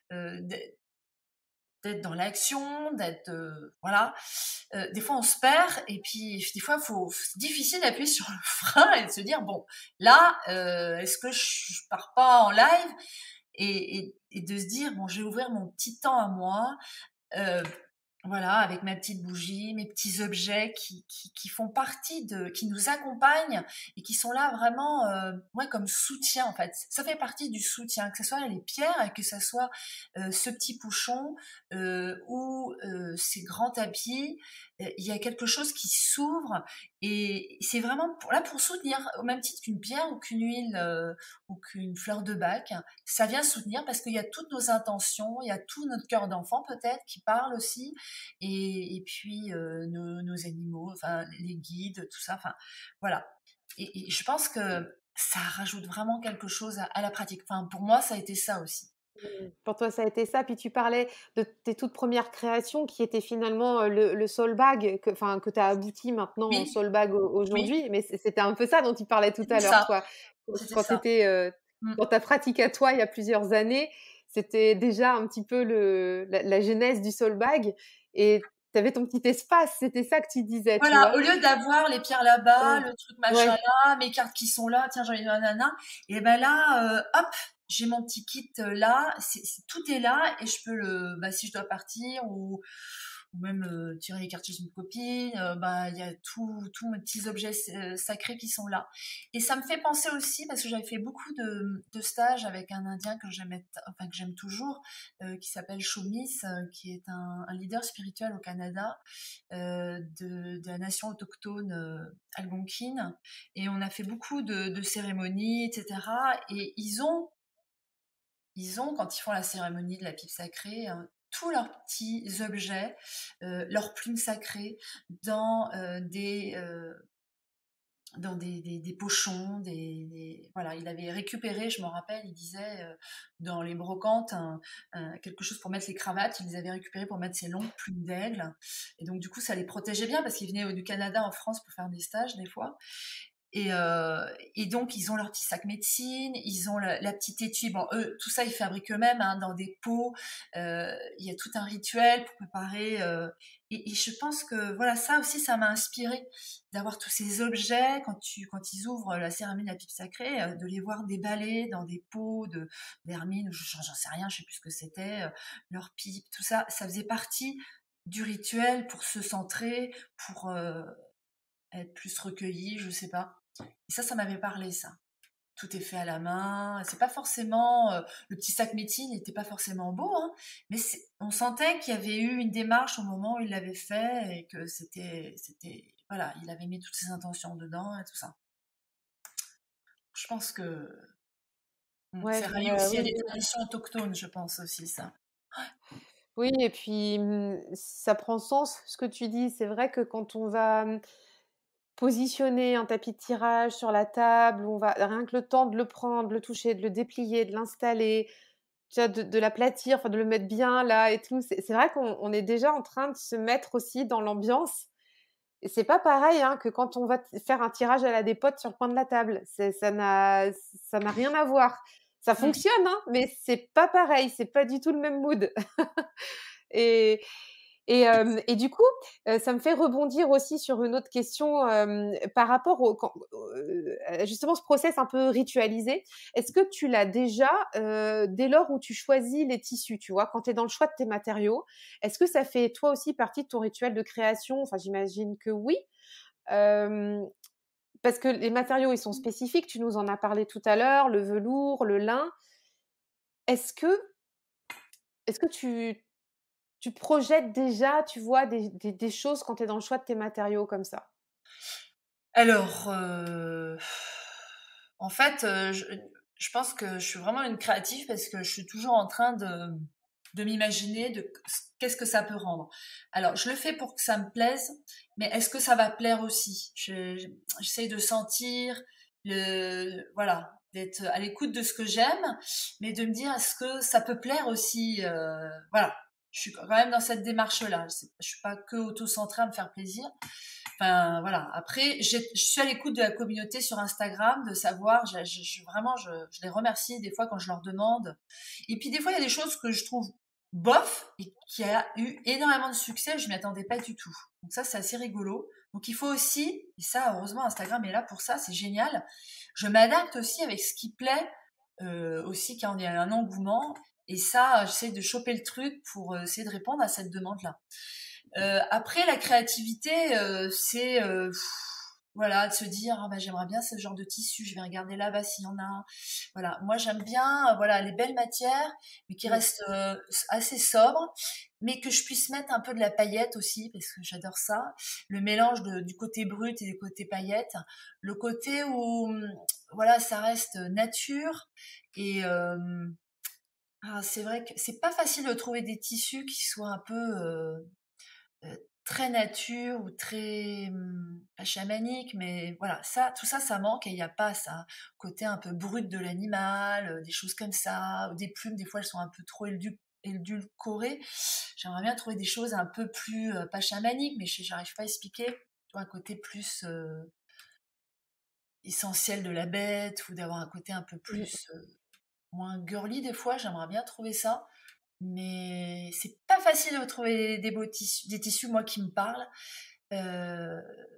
d'être dans l'action, d'être voilà. Des fois on se perd et puis des fois c'est difficile d'appuyer sur le frein et de se dire bon là est-ce que je pars pas en live et de se dire bon je vais ouvrir mon petit temps à moi. Euh, voilà, avec ma petite bougie, mes petits objets qui font partie qui nous accompagnent et qui sont là vraiment, ouais, comme soutien en fait. Ça fait partie du soutien, que ce soit les pierres, que ce soit ce petit bouchon ou ces grands tapis. Il y a quelque chose qui s'ouvre et c'est vraiment là pour soutenir, au même titre qu'une pierre ou qu'une huile ou qu'une fleur de bac. Ça vient soutenir parce qu'il y a toutes nos intentions, il y a tout notre cœur d'enfant peut-être qui parle aussi et puis nos animaux, enfin les guides, tout ça, enfin voilà. Et je pense que ça rajoute vraiment quelque chose à la pratique. Enfin, pour moi, ça a été ça aussi.
Pour toi, ça a été ça. Puis tu parlais de tes toutes premières créations qui étaient finalement, le soul bag que tu as abouti maintenant en
Oui,
soul bag
oui,
aujourd'hui. Mais c'était un peu ça dont tu parlais tout
c'était
à l'heure,
ça,
toi.
c'était
Quand tu
ça.
étais,
Mm.
dans ta pratique à toi il y a plusieurs années, c'était déjà un petit peu la genèse du soul bag et tu avais ton petit espace. C'était ça que tu disais, tu
Voilà,
vois?
au lieu d'avoir les pierres là-bas,
Ouais.
le truc machin
Ouais.
là, mes cartes qui sont là, tiens, j'en ai nanana, et ben là, hop, j'ai mon petit kit là, tout est là et je peux bah, si je dois partir ou même tirer les cartes chez une copine, bah il y a tous mes petits objets sacrés qui sont là. Et ça me fait penser aussi parce que j'avais fait beaucoup de stages avec un Indien que enfin que j'aime toujours, qui s'appelle Shomis, qui est un leader spirituel au Canada de la nation autochtone algonquine. Et on a fait beaucoup de cérémonies, etc. Et quand ils font la cérémonie de la pipe sacrée, tous leurs petits objets, leurs plumes sacrées dans des pochons, voilà, il avait récupéré, je me rappelle, il disait dans les brocantes quelque chose pour mettre les cravates, il les avait récupérés pour mettre ses longues plumes d'aigle, et donc du coup ça les protégeait bien parce qu'ils venaient du Canada en France pour faire des stages des fois. Et donc, ils ont leur petit sac médecine, ils ont la petite étui. Bon, eux, tout ça, ils fabriquent eux-mêmes hein, dans des pots. Il y a tout un rituel pour préparer. Et je pense que voilà, ça aussi, ça m'a inspiré d'avoir tous ces objets quand ils ouvrent la cérémonie de la pipe sacrée, de les voir déballer dans des pots d'hermine, j'en sais rien, je sais plus ce que c'était, leur pipe, tout ça, ça faisait partie du rituel pour se centrer, pour être plus recueilli, je sais pas. Et ça m'avait parlé, ça. Tout est fait à la main. C'est pas forcément le petit sac métier n'était pas forcément beau, hein, mais on sentait qu'il y avait eu une démarche au moment où il l'avait fait et que voilà, il avait mis toutes ses intentions dedans et tout ça. Je pense que
Ouais,
c'est relié aussi
oui,
à des
oui.
traditions autochtones, je pense aussi ça.
Oui et puis, ça prend sens ce que tu dis. C'est vrai que quand on va, positionner un tapis de tirage sur la table, on va rien que le temps de le prendre, de le toucher, de le déplier, de l'installer, tu vois, de l'aplatir, enfin de le mettre bien là et tout. C'est vrai qu'on est déjà en train de se mettre aussi dans l'ambiance et c'est pas pareil, hein, que quand on va faire un tirage à la dépote sur le coin de la table. Ça n'a rien à voir. Ça
Mm.
fonctionne, hein, mais c'est pas pareil, c'est pas du tout le même mood et et du coup, ça me fait rebondir aussi sur une autre question, par rapport à justement ce process un peu ritualisé. Est-ce que tu l'as déjà, dès lors où tu choisis les tissus, tu vois? Quand tu es dans le choix de tes matériaux, est-ce que ça fait toi aussi partie de ton rituel de création? Enfin, j'imagine que oui, hem, parce que les matériaux, ils sont spécifiques, tu nous en as parlé tout à l'heure, le velours, le lin. Est-ce que tu projettes déjà, tu vois, des choses quand tu es dans le choix de tes matériaux comme ça?
Alors, en fait, je pense que je suis vraiment une créative parce que je suis toujours en train de m'imaginer qu'est-ce que ça peut rendre. Alors, je le fais pour que ça me plaise, mais est-ce que ça va plaire aussi? J'essaye de sentir voilà, d'être à l'écoute de ce que j'aime, mais de me dire est-ce que ça peut plaire aussi? Voilà, je suis quand même dans cette démarche-là. Je suis pas que auto-centrée à me faire plaisir. Enfin, voilà. Après, je suis à l'écoute de la communauté sur Instagram, de savoir, vraiment, je les remercie des fois quand je leur demande. Et puis, des fois, il y a des choses que je trouve bof et qui a eu énormément de succès, je m'y attendais pas du tout. Donc ça, c'est assez rigolo. Donc il faut aussi, et ça, heureusement, Instagram est là pour ça, c'est génial. Je m'adapte aussi avec ce qui plaît, aussi quand il y a un engouement. Et ça, j'essaie de choper le truc pour essayer de répondre à cette demande-là. Après, la créativité, c'est voilà, de se dire ah, bah, j'aimerais bien ce genre de tissu, je vais regarder là-bas s'il y en a. Voilà, moi j'aime bien voilà les belles matières, mais qui
Mmh.
restent assez sobres, mais que je puisse mettre un peu de la paillette aussi parce que j'adore ça. Le mélange du côté brut et du côté paillette, le côté où voilà ça reste nature et c'est vrai que c'est pas facile de trouver des tissus qui soient un peu très nature ou très pas chamanique, mais voilà, tout ça, ça manque et il n'y a pas ça. Côté un peu brut de l'animal, des choses comme ça, ou des plumes, des fois elles sont un peu trop édulcorées. J'aimerais bien trouver des choses un peu plus, pas chamaniques, mais j'arrive pas à expliquer, tu vois, un côté plus essentiel de la bête ou d'avoir un côté un peu
Mmh.
plus moins girly des fois, j'aimerais bien trouver ça. Mais c'est pas facile de trouver des beaux tissus, des tissus moi qui me parlent. Euh,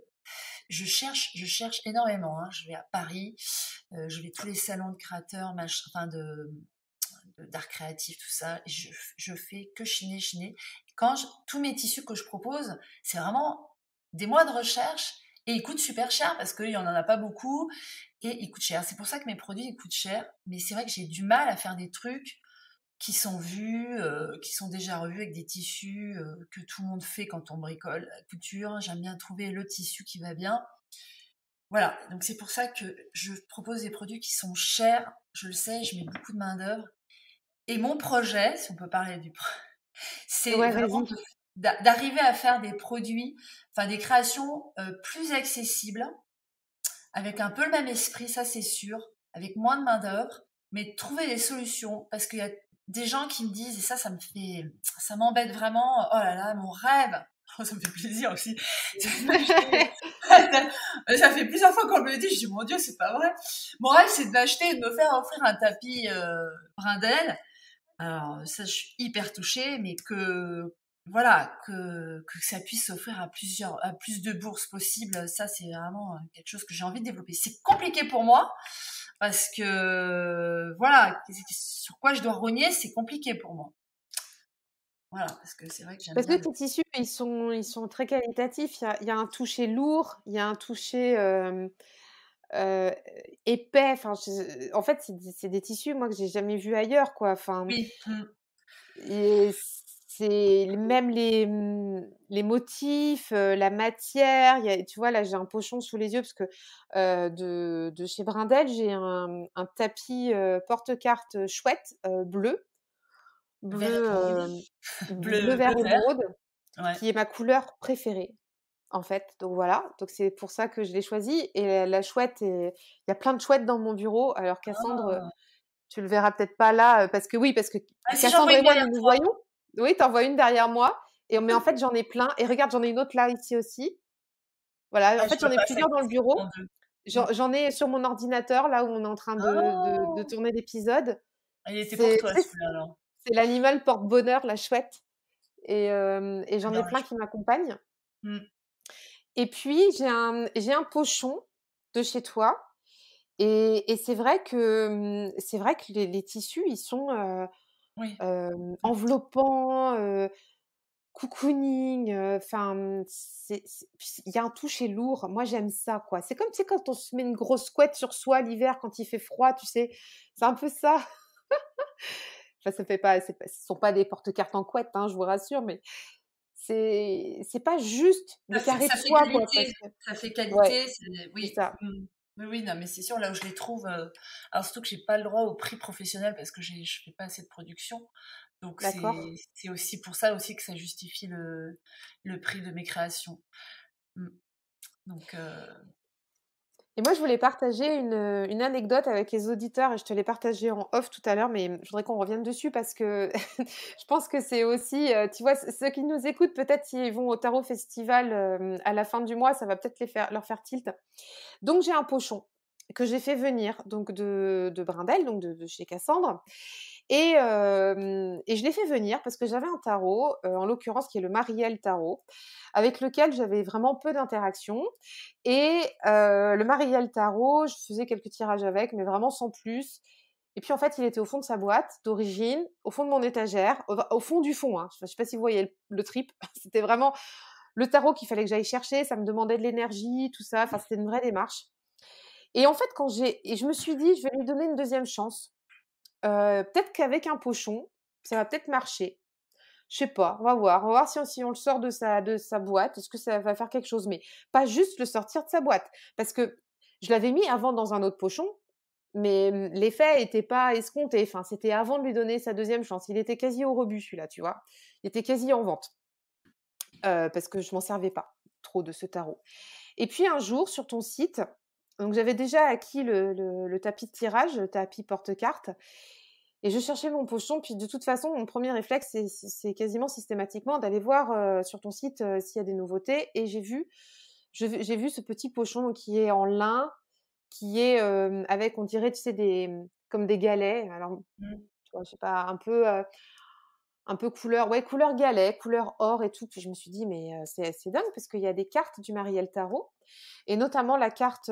je cherche énormément. Hein. Je vais à Paris, je vais tous les salons de créateurs, enfin d'art créatif, tout ça. Et je fais que chiner, chiner. Tous mes tissus que je propose, c'est vraiment des mois de recherche et ils coûtent super cher parce qu'il y en a pas beaucoup et ils coûtent cher. C'est pour ça que mes produits ils coûtent cher. Mais c'est vrai que j'ai du mal à faire des trucs qui sont vus, qui sont déjà revus avec des tissus que tout le monde fait quand on bricole la couture. J'aime bien trouver le tissu qui va bien. Voilà, donc c'est pour ça que je propose des produits qui sont chers. Je le sais, je mets beaucoup de main d'œuvre. Et mon projet, si on peut parler C'est
Ouais,
vraiment
vas-y.
d'arriver à faire des produits, enfin des créations plus accessibles, avec un peu le même esprit, ça c'est sûr, avec moins de main-d'œuvre, mais trouver des solutions, parce qu'il y a des gens qui me disent, et ça m'embête vraiment, oh là là, mon rêve, oh, ça me fait plaisir aussi, c'est d'acheter, ça fait plusieurs fois qu'on me le dit, je dis, mon Dieu, c'est pas vrai. Mon rêve, c'est d'acheter et de me faire offrir un tapis Brindel. Alors ça, je suis hyper touchée, mais voilà, que ça puisse s'offrir à plus de bourses possibles, ça c'est vraiment quelque chose que j'ai envie de développer. C'est compliqué pour moi parce que voilà, sur quoi je dois rogner, c'est compliqué pour moi. Voilà, parce que c'est vrai que j'aime
Parce que
bien
tes tissus, ils sont très qualitatifs. Il y a un toucher lourd, il y a un toucher, heu, épais. Enfin, en fait, c'est des tissus, moi, que j'ai jamais vus ailleurs, quoi. Enfin,
oui,
et c'est même les motifs, la matière. Tu vois, là, j'ai un pochon sous les yeux parce que, de chez Brindel, j'ai un tapis, porte-cartes chouette,
vert,
bleu, bleu,
bleu,
vert,
bleu vert,
émeraude,
ouais.
qui est ma couleur préférée, en fait. Donc voilà, donc c'est pour ça que je l'ai choisi. Et la chouette, il y a plein de chouettes dans mon bureau. Alors Cassandre,
Ah.
tu le verras peut-être pas là, parce que oui, parce que
Ah, si j'en vois
Cassandre et
une
moi,
derrière
nous nous
toi.
voyons. Oui, tu en vois une derrière moi. Mais en fait, j'en ai plein. Et regarde, j'en ai une autre là, ici aussi. Voilà, en
Ah, je
fait, j'en
vois
ai
pas,
plusieurs dans le
c'est
bureau.
en deux. Mm.
J'en ai sur mon ordinateur, là où on est en train de
Oh,
tourner l'épisode.
ah, il était pour
C'est,
toi
tu sais,
celui-là alors.
c'est l'animal porte-bonheur, la chouette. Et j'en ai
J'adore les
plein
cheveux.
qui m'accompagnent.
Mm.
Et puis, j'ai un pochon de chez toi. Et c'est vrai que les tissus, ils sont,
Oui. Mm.
enveloppants, cocooning, enfin, puis il y a un toucher lourd. Moi, j'aime ça, quoi. C'est comme, tu sais, quand on se met une grosse couette sur soi l'hiver quand il fait froid, tu sais? C'est un peu ça. Enfin, ça fait pas ce sont pas des porte-cartes en couette, hein, je vous rassure, mais c'est pas juste le carré de
Ça fait
soie, quoi, parce
qualité,
que
ça fait
ouais,
qualité,
c'est
oui.
ça.
Mm. Oui, oui, non, mais c'est sûr, là où je les trouve, alors surtout que j'ai pas le droit au prix professionnel parce que je fais pas assez de production. Donc
D'accord.
c'est aussi pour ça aussi que ça justifie le prix de mes créations. Mm. Donc,
Et moi, je voulais partager une anecdote avec les auditeurs, et je te l'ai partagée en off tout à l'heure, mais je voudrais qu'on revienne dessus parce que je pense que c'est aussi, tu vois, ceux qui nous écoutent, peut-être s'ils vont au Tarot Festival à la fin du mois, ça va peut-être leur faire tilt. Donc, j'ai un pochon que j'ai fait venir donc de Brindel, donc de chez Cassandre. Et je l'ai fait venir parce que j'avais un tarot, en l'occurrence qui est le Marielle tarot, avec lequel j'avais vraiment peu d'interaction. Et le Marielle tarot, je faisais quelques tirages avec, mais vraiment sans plus. Et puis en fait, il était au fond de sa boîte d'origine, au fond de mon étagère, au fond du fond, hein. Je sais pas si vous voyez le trip. C'était vraiment le tarot qu'il fallait que j'aille chercher, ça me demandait de l'énergie, tout ça, enfin, c'était une vraie démarche. Et en fait, je me suis dit: «Je vais lui donner une deuxième chance». Peut-être qu'avec un pochon, ça va peut-être marcher. Je sais pas, on va voir. On va voir si on le sort de sa boîte, est-ce que ça va faire quelque chose? Mais pas juste le sortir de sa boîte. Parce que je l'avais mis avant dans un autre pochon, mais l'effet était pas escompté. Enfin, c'était avant de lui donner sa deuxième chance. Il était quasi au rebut celui-là, tu vois? Il était quasi en vente, parce que je m'en servais pas trop de ce tarot. Et puis un jour sur ton site, donc j'avais déjà acquis le tapis de tirage, le tapis porte-cartes. Et je cherchais mon pochon, puis de toute façon, mon premier réflexe, c'est quasiment systématiquement d'aller voir, sur ton site, s'il y a des nouveautés. Et j'ai vu ce petit pochon qui est en lin, qui est, avec, on dirait, tu sais, comme des galets. Alors,
mm.
tu vois, je sais pas, un peu couleur, ouais, couleur galet, couleur or et tout. Puis je me suis dit: «Mais, c'est dingue», parce qu'il y a des cartes du Marielle Tarot, et notamment la carte,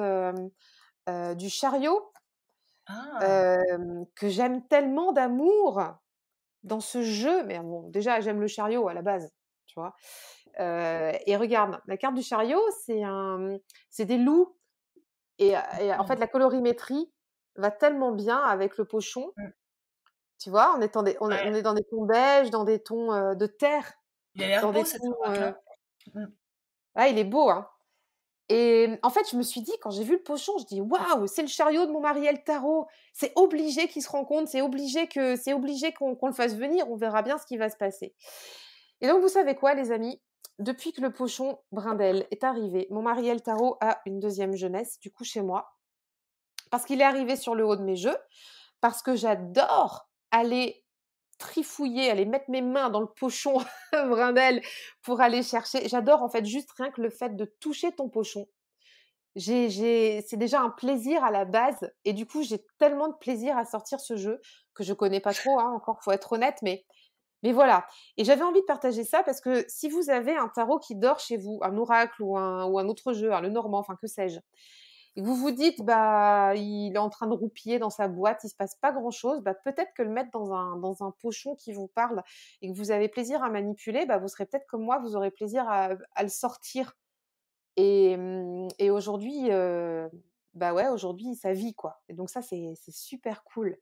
du chariot,
Ah,
que j'aime tellement d'amour dans ce jeu. Mais bon, déjà, j'aime le chariot à la base, tu vois? Et regarde, la carte du chariot, c'est des loups. Et en fait,
mm,
la colorimétrie va tellement bien avec le pochon,
mm.
tu vois? On est dans des
Ouais.
on est dans des tons beiges, dans des tons, de terre,
Il a l'air
dans
beau
des
cet
tons,
oracle-là. Mm.
il est beau, hein. Et en fait, je me suis dit, quand j'ai vu le pochon, je dis: «Waouh, c'est le chariot de mon mari El Taro. C'est obligé qu'ils se rencontrent, c'est obligé qu'on le fasse venir, on verra bien ce qui va se passer». Et donc vous savez quoi les amis? Depuis que le pochon Brindel est arrivé, mon mari El Taro a une deuxième jeunesse, du coup chez moi, parce qu'il est arrivé sur le haut de mes jeux, parce que j'adore aller trifouiller, aller mettre mes mains dans le pochon Brindel pour aller chercher. J'adore en fait juste rien que le fait de toucher ton pochon. C'est déjà un plaisir à la base et du coup, j'ai tellement de plaisir à sortir ce jeu que je connais pas trop, hein, encore, faut être honnête, mais voilà. Et j'avais envie de partager ça parce que si vous avez un tarot qui dort chez vous, un oracle ou un autre jeu, hein, le normand, enfin que sais-je, et que vous vous dites, bah, il est en train de roupiller dans sa boîte, il se passe pas grand-chose, bah, peut-être que le mettre dans un pochon qui vous parle et que vous avez plaisir à manipuler, bah, vous serez peut-être comme moi, vous aurez plaisir à le sortir et aujourd'hui, bah, ouais, aujourd'hui, ça vit, quoi et donc ça, c'est super cool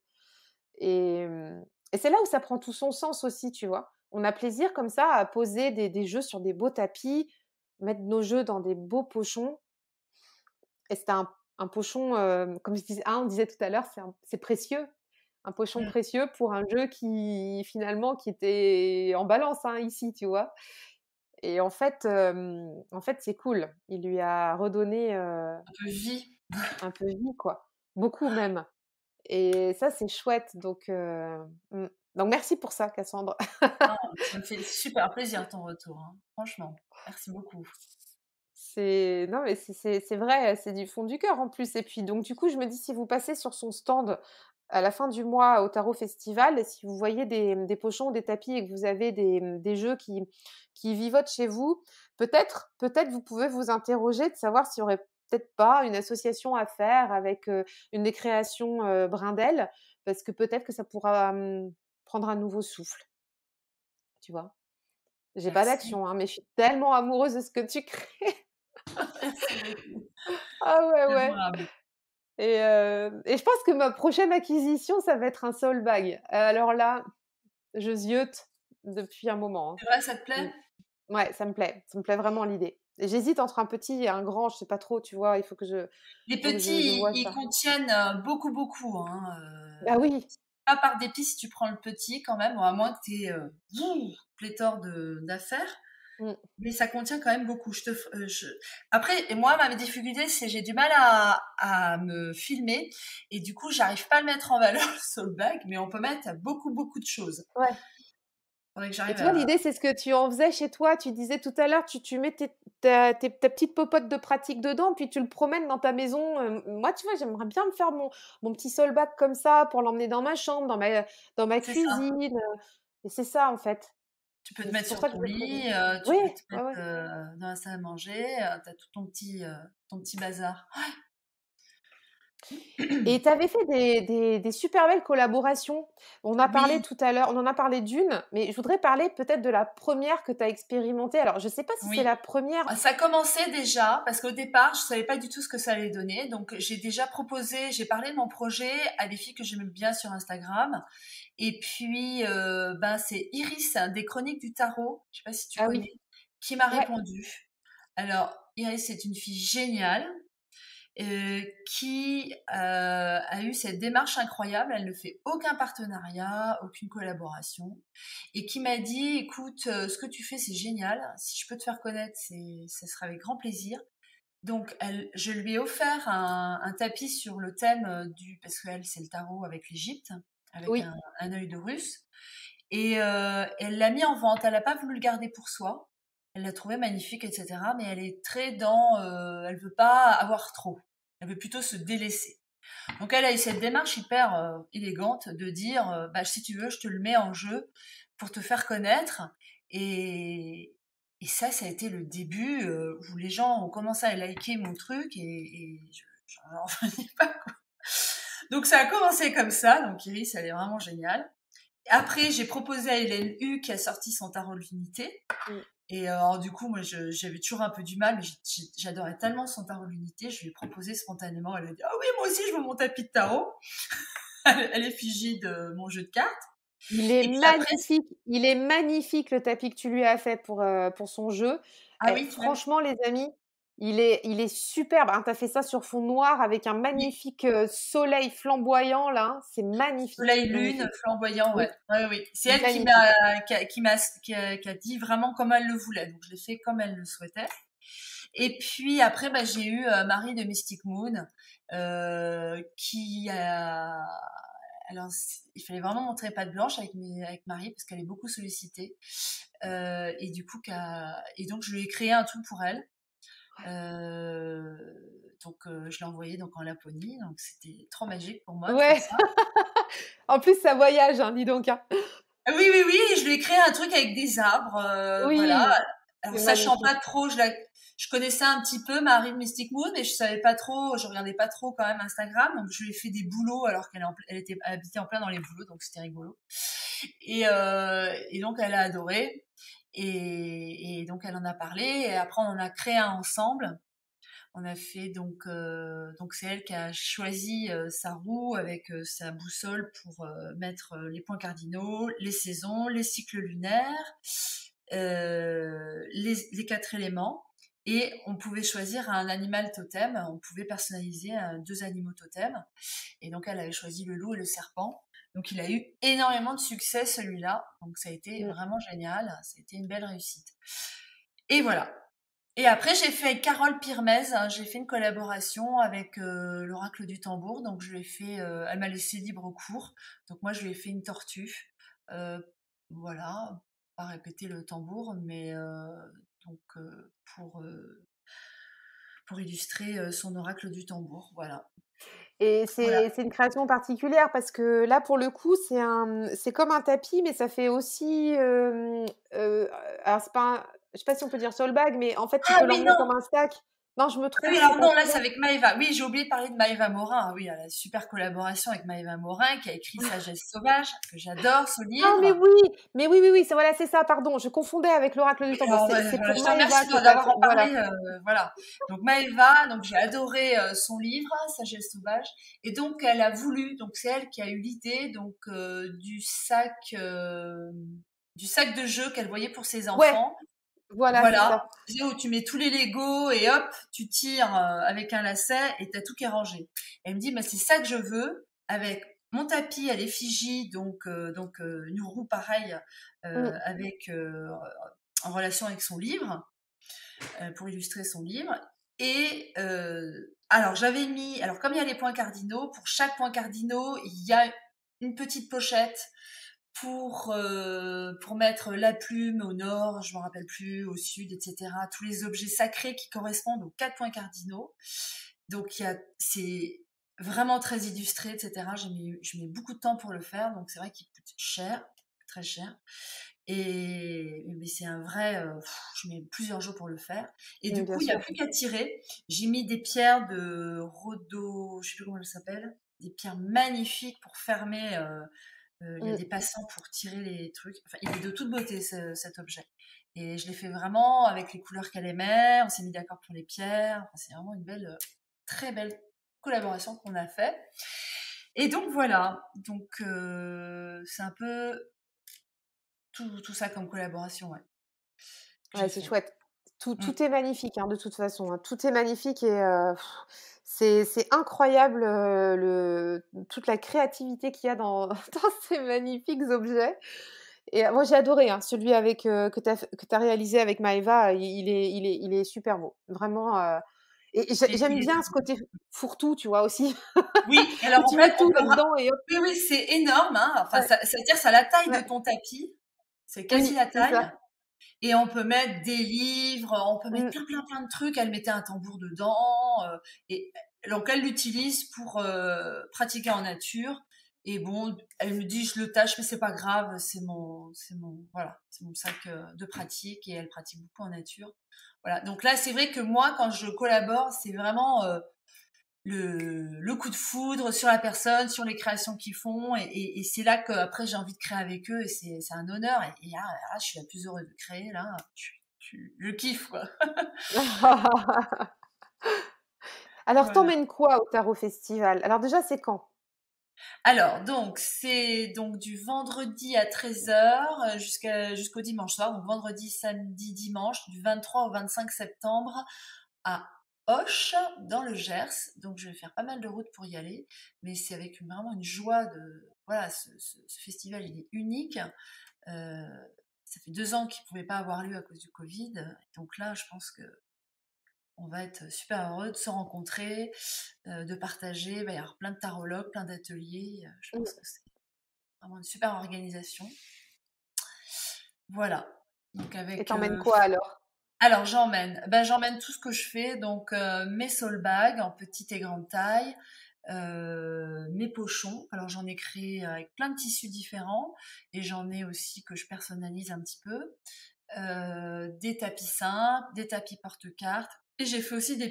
et c'est là où ça prend tout son sens aussi, tu vois? On a plaisir comme ça à poser des jeux sur des beaux tapis, mettre nos jeux dans des beaux pochons et c'était un pochon, comme je disais on disait tout à l'heure, c'est précieux. Un pochon
Mmh.
précieux pour un jeu qui, finalement, qui était en balance, hein, ici, tu vois? Et en fait, c'est cool. Il lui a redonné,
Un peu vie.
un peu vie, quoi. Beaucoup même et ça, c'est chouette donc merci pour ça, Cassandre.
Ah, ça me fait super plaisir ton retour, hein. Franchement, merci beaucoup.
C'est non, mais c'est vrai, c'est du fond du cœur, en plus et puis donc du coup, je me dis si vous passez sur son stand à la fin du mois au Tarot Festival et si vous voyez des pochons, des tapis et que vous avez des jeux qui vivotent chez vous, peut-être vous pouvez vous interroger de savoir s'il y aurait peut-être pas une association à faire avec, une des créations, Brindel, parce que peut-être que ça pourra, prendre un nouveau souffle, tu vois? J'ai pas
Merci.
d'action, hein, mais je suis tellement amoureuse de ce que tu crées.
Merci beaucoup.
Ah ouais,
C'est
ouais.
adorable.
Et je pense que ma prochaine acquisition, ça va être un soul bag. Alors là, je ziote depuis un moment,
C'est vrai, ça te
hein.
plaît?
Ouais, ça me plaît vraiment l'idée. Et j'hésite entre un petit et un grand, je sais pas trop, tu vois? Il
Les
faut que je
petits,
vois
ils
ça.
contiennent, beaucoup, beaucoup, hein,
Bah oui,
pas par dépit si tu prends le petit quand même, à moins que tu aies, pléthore d'affaires,
mmh,
mais ça contient quand même beaucoup. Après et moi, ma difficulté, c'est j'ai du mal à me filmer et du coup, j'arrive pas à le mettre en valeur sur le bag, mais on peut mettre beaucoup, beaucoup de choses.
ouais.
Faudrait que
Et
j'arrive
tu vois,
à
l'idée, c'est ce que tu en faisais chez toi. Tu disais tout à l'heure, tu mets ta petite popote de pratique dedans, puis tu le promènes dans ta maison. Moi, tu vois, j'aimerais bien me faire mon petit soul bag comme ça pour l'emmener dans ma chambre, dans ma
c'est ça.
cuisine, et c'est ça, en fait.
Tu peux te
Et c'est
mettre
pour
sur
ça que
ton
je le prévois.
lit, tu
Oui,
peux te
ouais,
mettre,
ouais.
dans la salle à manger, tu as tout ton petit bazar.
Et tu avais fait des super belles collaborations. On a parlé
Oui,
tout à l'heure on en a parlé d'une, mais je voudrais parler peut-être de la première que tu as expérimentée. Alors, je sais pas si c'est
oui.
la première.
Ça commençait déjà parce qu'au départ, je savais pas du tout ce que ça allait donner. Donc, j'ai parlé de mon projet à des filles que j'aimais bien sur Instagram. Et puis, ben, c'est Iris des Chroniques du Tarot, je sais pas si tu
Ah
connais,
oui,
qui m'a
ouais,
répondu. Alors, Iris, c'est une fille géniale qui a eu cette démarche incroyable. Elle ne fait aucun partenariat, aucune collaboration, et qui m'a dit, écoute, ce que tu fais, c'est génial. Si je peux te faire connaître, ça sera avec grand plaisir. Donc, je lui ai offert un tapis sur le thème parce qu'elle, c'est le tarot avec l'Égypte, avec
oui.
un œil de russe. Et elle l'a mis en vente. Elle n'a pas voulu le garder pour soi. Elle l'a trouvé magnifique, etc. Mais elle est très elle veut pas avoir trop. Elle veut plutôt se délaisser. Donc elle a eu cette démarche hyper élégante de dire, bah, si tu veux, je te le mets en jeu pour te faire connaître. Et, et ça a été le début où les gens ont commencé à liker mon truc et je n'en revenais pas, quoi. Donc ça a commencé comme ça. Donc Iris, elle est vraiment géniale. Après, j'ai proposé à Hélène Hu qui a sorti son tarot de l'unité.
Mmh.
Et alors, du coup, moi, j'avais toujours un peu du mal, mais j'adorais tellement son tarot de l'unité. Je lui ai proposé spontanément. Elle a dit, ah oui, moi aussi, je veux mon tapis de tarot. Elle est effigie de mon jeu de cartes. Et puis après,
Il est magnifique le tapis que tu lui as fait pour son jeu.
ah
Eh
oui, tu l'as vu?
franchement les amis, Il est superbe, hein, tu as fait ça sur fond noir avec un
Oui,
magnifique, soleil flamboyant là, c'est magnifique,
soleil, lune,
magnifique.
flamboyant,
Oui,
ouais. Ouais, oui. C'est elle
magnifique.
qui a dit vraiment comme elle le voulait. Donc, je l'ai fait comme elle le souhaitait. Et puis après, bah, j'ai eu Marie de Mystic Moon, qui a... Alors, il fallait vraiment montrer patte blanche avec Marie, parce qu'elle est beaucoup sollicitée. Et du coup, et donc, je lui ai créé un truc pour elle. Euh, donc, je l'ai envoyé donc en Laponie. Donc, c'était trop magique pour moi de faire
Ouais,
ça.
en plus ça voyage, hein, dis donc, hein.
Oui, oui, oui, je lui ai créé un truc avec des arbres, voilà.
Oui,
Alors
c'est
sachant
magnifique.
pas trop, je connaissais un petit peu Marie de Mystic Moon, mais je savais pas trop, je regardais pas trop quand même Instagram, donc je lui ai fait des boulots alors elle était habitée en plein dans les boulots, donc c'était rigolo. Et donc elle a adoré, et donc elle en a parlé, et après on en a créé un ensemble. On a fait donc c'est elle qui a choisi sa roue avec sa boussole pour mettre les points cardinaux, les saisons, les cycles lunaires, les 4 éléments. Et on pouvait choisir un animal totem. On pouvait personnaliser 2 animaux totems. Et donc elle avait choisi le loup et le serpent. Donc il a eu énormément de succès celui-là. Donc ça a été
Mmh.
vraiment génial. Ça a été une belle réussite. Et voilà. Et après, j'ai fait avec Carole Pirmez, hein, j'ai fait une collaboration avec l'Oracle du Tambour. Donc, je lui ai fait, elle m'a laissé libre cours. Donc, moi, je lui ai fait une tortue. Euh, voilà, pas répéter le tambour, mais donc pour illustrer son Oracle du Tambour. Voilà.
Et
Voilà.
c'est une création particulière parce que là, pour le coup, c'est comme un tapis, mais ça fait aussi, alors c'est pas un je sais pas si on peut dire soul bag, mais en fait, tu
Ah
peux
oui,
l'emmener comme
non!
un sac. Non, je me
Ah oui,
trompe, c'est
alors
pas
non, là,
celui-là?
c'est avec Maëva. Oui, j'ai oublié de parler de Maëva Morin. Ah oui, elle a une super collaboration avec Maëva Morin, qui a écrit Sagesse sauvage, que j'adore, ce
Ah
livre.
mais oui, oui, oui, c'est voilà, c'est ça, pardon, je confondais avec l'oracle du tambour.
Alors, ouais,
C'est
voilà,
pour
je te
Maëva
remercie
que tu as
d'avoir
fait
en
voilà.
parlé. Voilà. Donc Maëva, donc j'ai adoré son livre, Sagesse sauvage, et donc elle a voulu, donc c'est elle qui a eu l'idée donc du sac de jeu qu'elle voyait pour ses
Ouais,
enfants.
voilà, c'est
Voilà,
ça.
tu sais, où tu mets tous les Legos et hop, tu tires avec un lacet et t'as tout qui est rangé. Elle me dit, mais c'est ça que je veux, avec mon tapis à l'effigie, une roue pareille
Mmh,
avec en relation avec son livre, pour illustrer son livre. Et alors j'avais mis, alors comme il y a les points cardinaux, pour chaque point cardinaux, il y a une petite pochette pour mettre la plume au nord, je me rappelle plus, au sud, etc. Tous les objets sacrés qui correspondent aux 4 points cardinaux. Donc c'est vraiment très illustré, etc. Je mets beaucoup de temps pour le faire, donc c'est vrai qu'il coûte cher, très cher. Mais c'est un vrai, je mets plusieurs jours pour le faire. Et
mmh,
du
bien
coup, il n'y a
sûr.
plus qu'à tirer. J'ai mis des pierres de Rhodo, je sais plus comment elles s'appellent, des pierres magnifiques pour fermer. Il y a
Mmh.
des passants pour tirer les trucs. Enfin, il est de toute beauté cet objet. Et je l'ai fait vraiment avec les couleurs qu'elle aimait. On s'est mis d'accord pour les pierres. Enfin, c'est vraiment une belle, très belle collaboration qu'on a fait. Et donc voilà. Donc c'est un peu tout ça comme collaboration, ouais, que
Ouais,
j'ai
c'est
fait.
chouette.
Mm.
Tout est magnifique, hein, de toute façon, hein. Tout est magnifique et c'est incroyable, toute la créativité qu'il y a dans dans ces magnifiques objets et moi j'ai adoré, hein, celui avec, que tu as réalisé avec Maëva, il est super beau. Vraiment, et j'aime
Il est
bien
très
ce
beau.
côté fourre-tout, tu vois, aussi?
Oui,
Où
alors en
tu mets
fait,
tout là-dedans et hop.
oui, oui, c'est énorme, hein. Enfin,
Ouais,
ça veut dire ça a la taille de
ouais.
ton tapis. C'est quasi
Oui,
la
c'est
taille.
ça.
Et on peut mettre des livres, on peut mettre
Mmh.
plein, plein, plein de trucs. Elle mettait un tambour dedans. Et donc, elle l'utilise pour pratiquer en nature. Et bon, elle me dit, je le tâche, mais c'est pas grave. Voilà, c'est mon sac de pratique et elle pratique beaucoup en nature. Voilà. Donc là, c'est vrai que moi, quand je collabore, c'est vraiment le coup de foudre sur la personne, sur les créations qu'ils font. Et c'est là qu'après, j'ai envie de créer avec eux et c'est un honneur. Et là, je suis la plus heureuse de créer. Là, je kiffe, quoi.
Alors, tu
Voilà.
emmènes quoi au Tarot Festival? Alors déjà, c'est quand?
Alors, donc, c'est donc du vendredi à 13h jusqu'au dimanche soir. Donc, vendredi, samedi, dimanche, du 23 au 25 septembre, à Auch, dans le Gers. Donc, je vais faire pas mal de routes pour y aller. Mais c'est avec vraiment une joie de... Voilà, ce festival, il est unique. Ça fait 2 ans qu'il ne pouvait pas avoir lieu à cause du Covid. Donc là, je pense que on va être super heureux de se rencontrer, de partager. Il va y avoir plein de tarologues, plein d'ateliers. Je pense que c'est vraiment une super organisation. Voilà. Donc
Et
avec,
t'emmènes quoi alors?
alors j'emmène tout ce que je fais, donc mes soul bags en petite et grande taille, mes pochons. Alors j'en ai créé avec plein de tissus différents et j'en ai aussi que je personnalise un petit peu. Des tapis simples, des tapis porte-cartes et j'ai fait aussi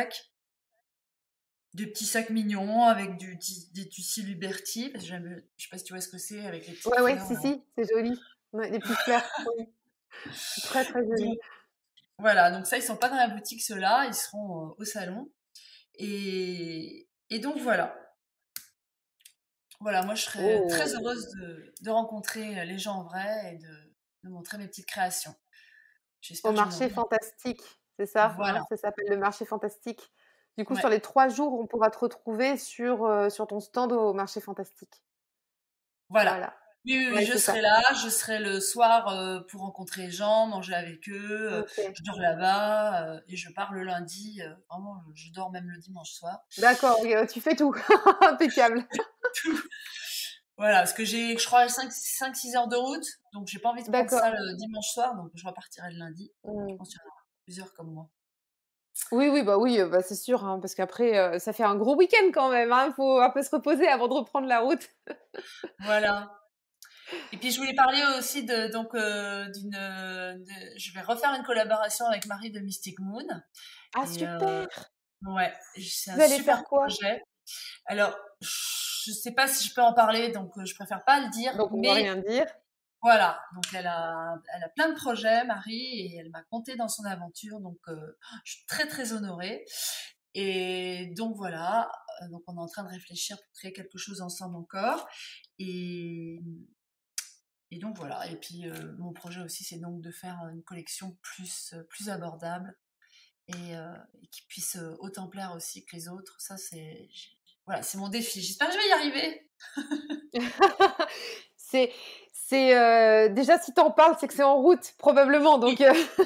des petits sacs mignons avec des tissus Liberty, parce que je sais pas si tu vois ce que c'est, avec les petites
Ouais,
fleurs.
si, si, c'est joli. Ouais, des petites fleurs. Oui. C'est très, très joli.
Donc, voilà, donc ça, ils sont pas dans la boutique, ceux-là, ils seront au salon. Et donc voilà. Voilà, moi je serais très
Oh.
heureuse de rencontrer les gens en vrai et de montrer mes petites créations.
Au
J'espère que j'en
marché
aurai.
fantastique, c'est ça, hein,
Voilà,
ça s'appelle le marché fantastique. Du coup, sur
ouais.
les 3 jours, on pourra te retrouver sur ton stand au marché fantastique.
Voilà.
Voilà.
Oui, oui, oui,
Ouais,
je
c'est ça.
serai là, je serai le soir pour rencontrer les gens, manger avec eux,
OK.
je dors là-bas et je pars le lundi. Vraiment, je dors même le dimanche soir.
D'accord, OK, tu fais tout. Impeccable.
Voilà, parce que je crois, 5-6 heures de route, donc j'ai pas envie de prendre ça
D'accord.
le dimanche soir, donc je repartirai le lundi. Je
Mmh.
pense qu'il y en aura plusieurs comme moi.
Oui, oui, bah, c'est sûr, hein, parce qu'après, ça fait un gros week-end quand même, hein. Il faut un peu se reposer avant de reprendre la route.
Voilà. Et puis je voulais parler aussi je vais refaire une collaboration avec Marie de Mystic Moon.
Ah
Et
super!
ouais, c'est un
Vous allez
super
faire quoi?
projet. Alors, je sais pas si je peux en parler, donc je préfère pas le dire.
Donc on va
Mais
rien dire.
voilà, donc elle a plein de projets, Marie, et elle m'a compté dans son aventure. Donc je suis très très honorée. Et donc voilà, donc on est en train de réfléchir pour créer quelque chose ensemble encore. Et et donc voilà, et puis mon projet aussi, c'est donc de faire une collection plus abordable et qui puisse autant plaire aussi que les autres. Ça, voilà, c'est mon défi. J'espère que je vais y arriver.
C'est déjà si tu en parles, c'est que c'est en route probablement
Oui,
donc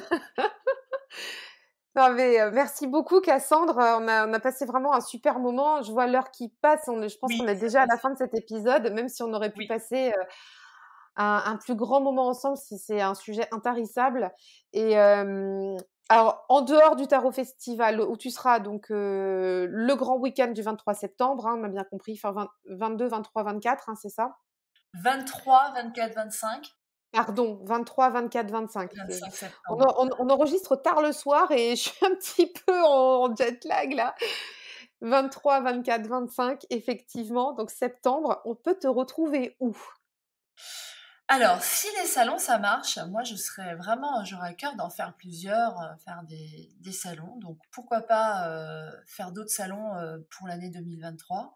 non mais merci beaucoup Cassandre, on a passé vraiment un super moment. Je vois l'heure qui passe, je pense
oui,
qu'on est
ça
déjà à la
passe
fin
vite.
de cet épisode, même si on aurait pu
Oui,
passer, un plus grand moment ensemble, si c'est un sujet intarissable. Et alors, en dehors du Tarot Festival, où tu seras donc le grand week-end du 23 septembre, hein, on a bien compris, enfin 22, 23, 24, hein, c'est ça?
23, 24, 25,
Pardon, 23, 24, 25.
25
On,
septembre.
on enregistre tard le soir et je suis un petit peu en jet lag là. 23, 24, 25, effectivement. Donc septembre, on peut te retrouver où?
Alors, si les salons, ça marche, moi, j'aurais à cœur d'en faire plusieurs, faire des salons. Donc, pourquoi pas faire d'autres salons pour l'année 2023.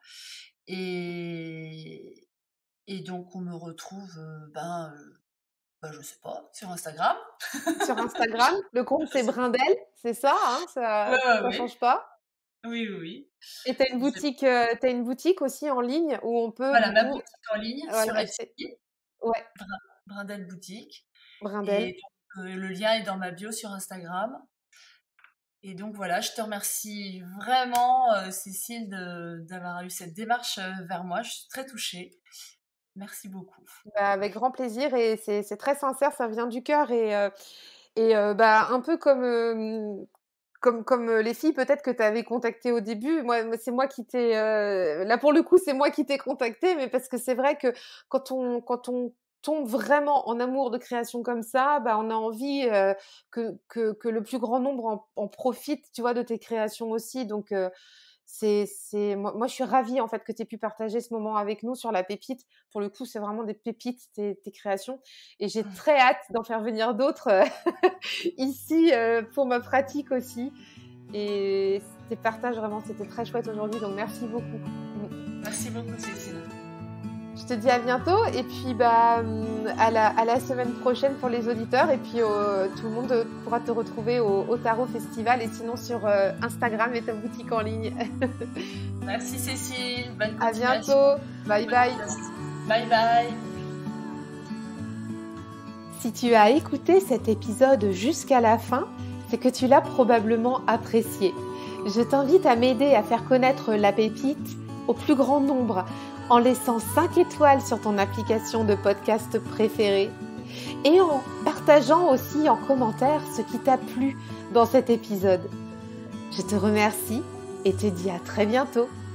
Et, et donc, on me retrouve, je sais pas, sur Instagram.
Sur Instagram, le compte c'est Brindel, c'est ça, hein,
Ouais, ouais,
ça
ouais.
change pas.
Oui, oui, oui.
Et t'as une boutique aussi en ligne où on peut
Voilà,
du
ma
coup,
boutique en ligne
voilà,
sur
acheter.
Etsy,
Ouais,
Brindel Boutique.
Brindel.
Et donc, le lien est dans ma bio sur Instagram. Et donc voilà, je te remercie vraiment, Cécile, d'avoir eu cette démarche vers moi. Je suis très touchée. Merci beaucoup.
Bah, avec grand plaisir et c'est très sincère, ça vient du cœur bah, un peu comme, comme les filles peut-être que tu avais contactées au début. C'est moi qui t'ai, là pour le coup, c'est moi qui t'ai contactée, mais parce que c'est vrai que quand on tombe vraiment en amour de création comme ça, bah, on a envie, que le plus grand nombre en profite, tu vois, de tes créations aussi. Donc moi je suis ravie en fait que tu aies pu partager ce moment avec nous sur la pépite. Pour le coup, c'est vraiment des pépites tes créations et j'ai très hâte d'en faire venir d'autres ici pour ma pratique aussi. Et tes partages vraiment, c'était très chouette aujourd'hui, donc merci beaucoup.
Merci beaucoup, Cécile.
Je Je te dis à bientôt et puis à la semaine prochaine pour les auditeurs et puis tout le monde pourra te retrouver au Tarot Festival et sinon sur Instagram et ta boutique en ligne.
Merci Cécile, bonne
continuation. À bientôt, bye bye.
Bye bye.
Si tu as écouté cet épisode jusqu'à la fin, c'est que tu l'as probablement apprécié. Je t'invite à m'aider à faire connaître la pépite au plus grand nombre en laissant 5 étoiles sur ton application de podcast préférée et en partageant aussi en commentaire ce qui t'a plu dans cet épisode. Je te remercie et te dis à très bientôt.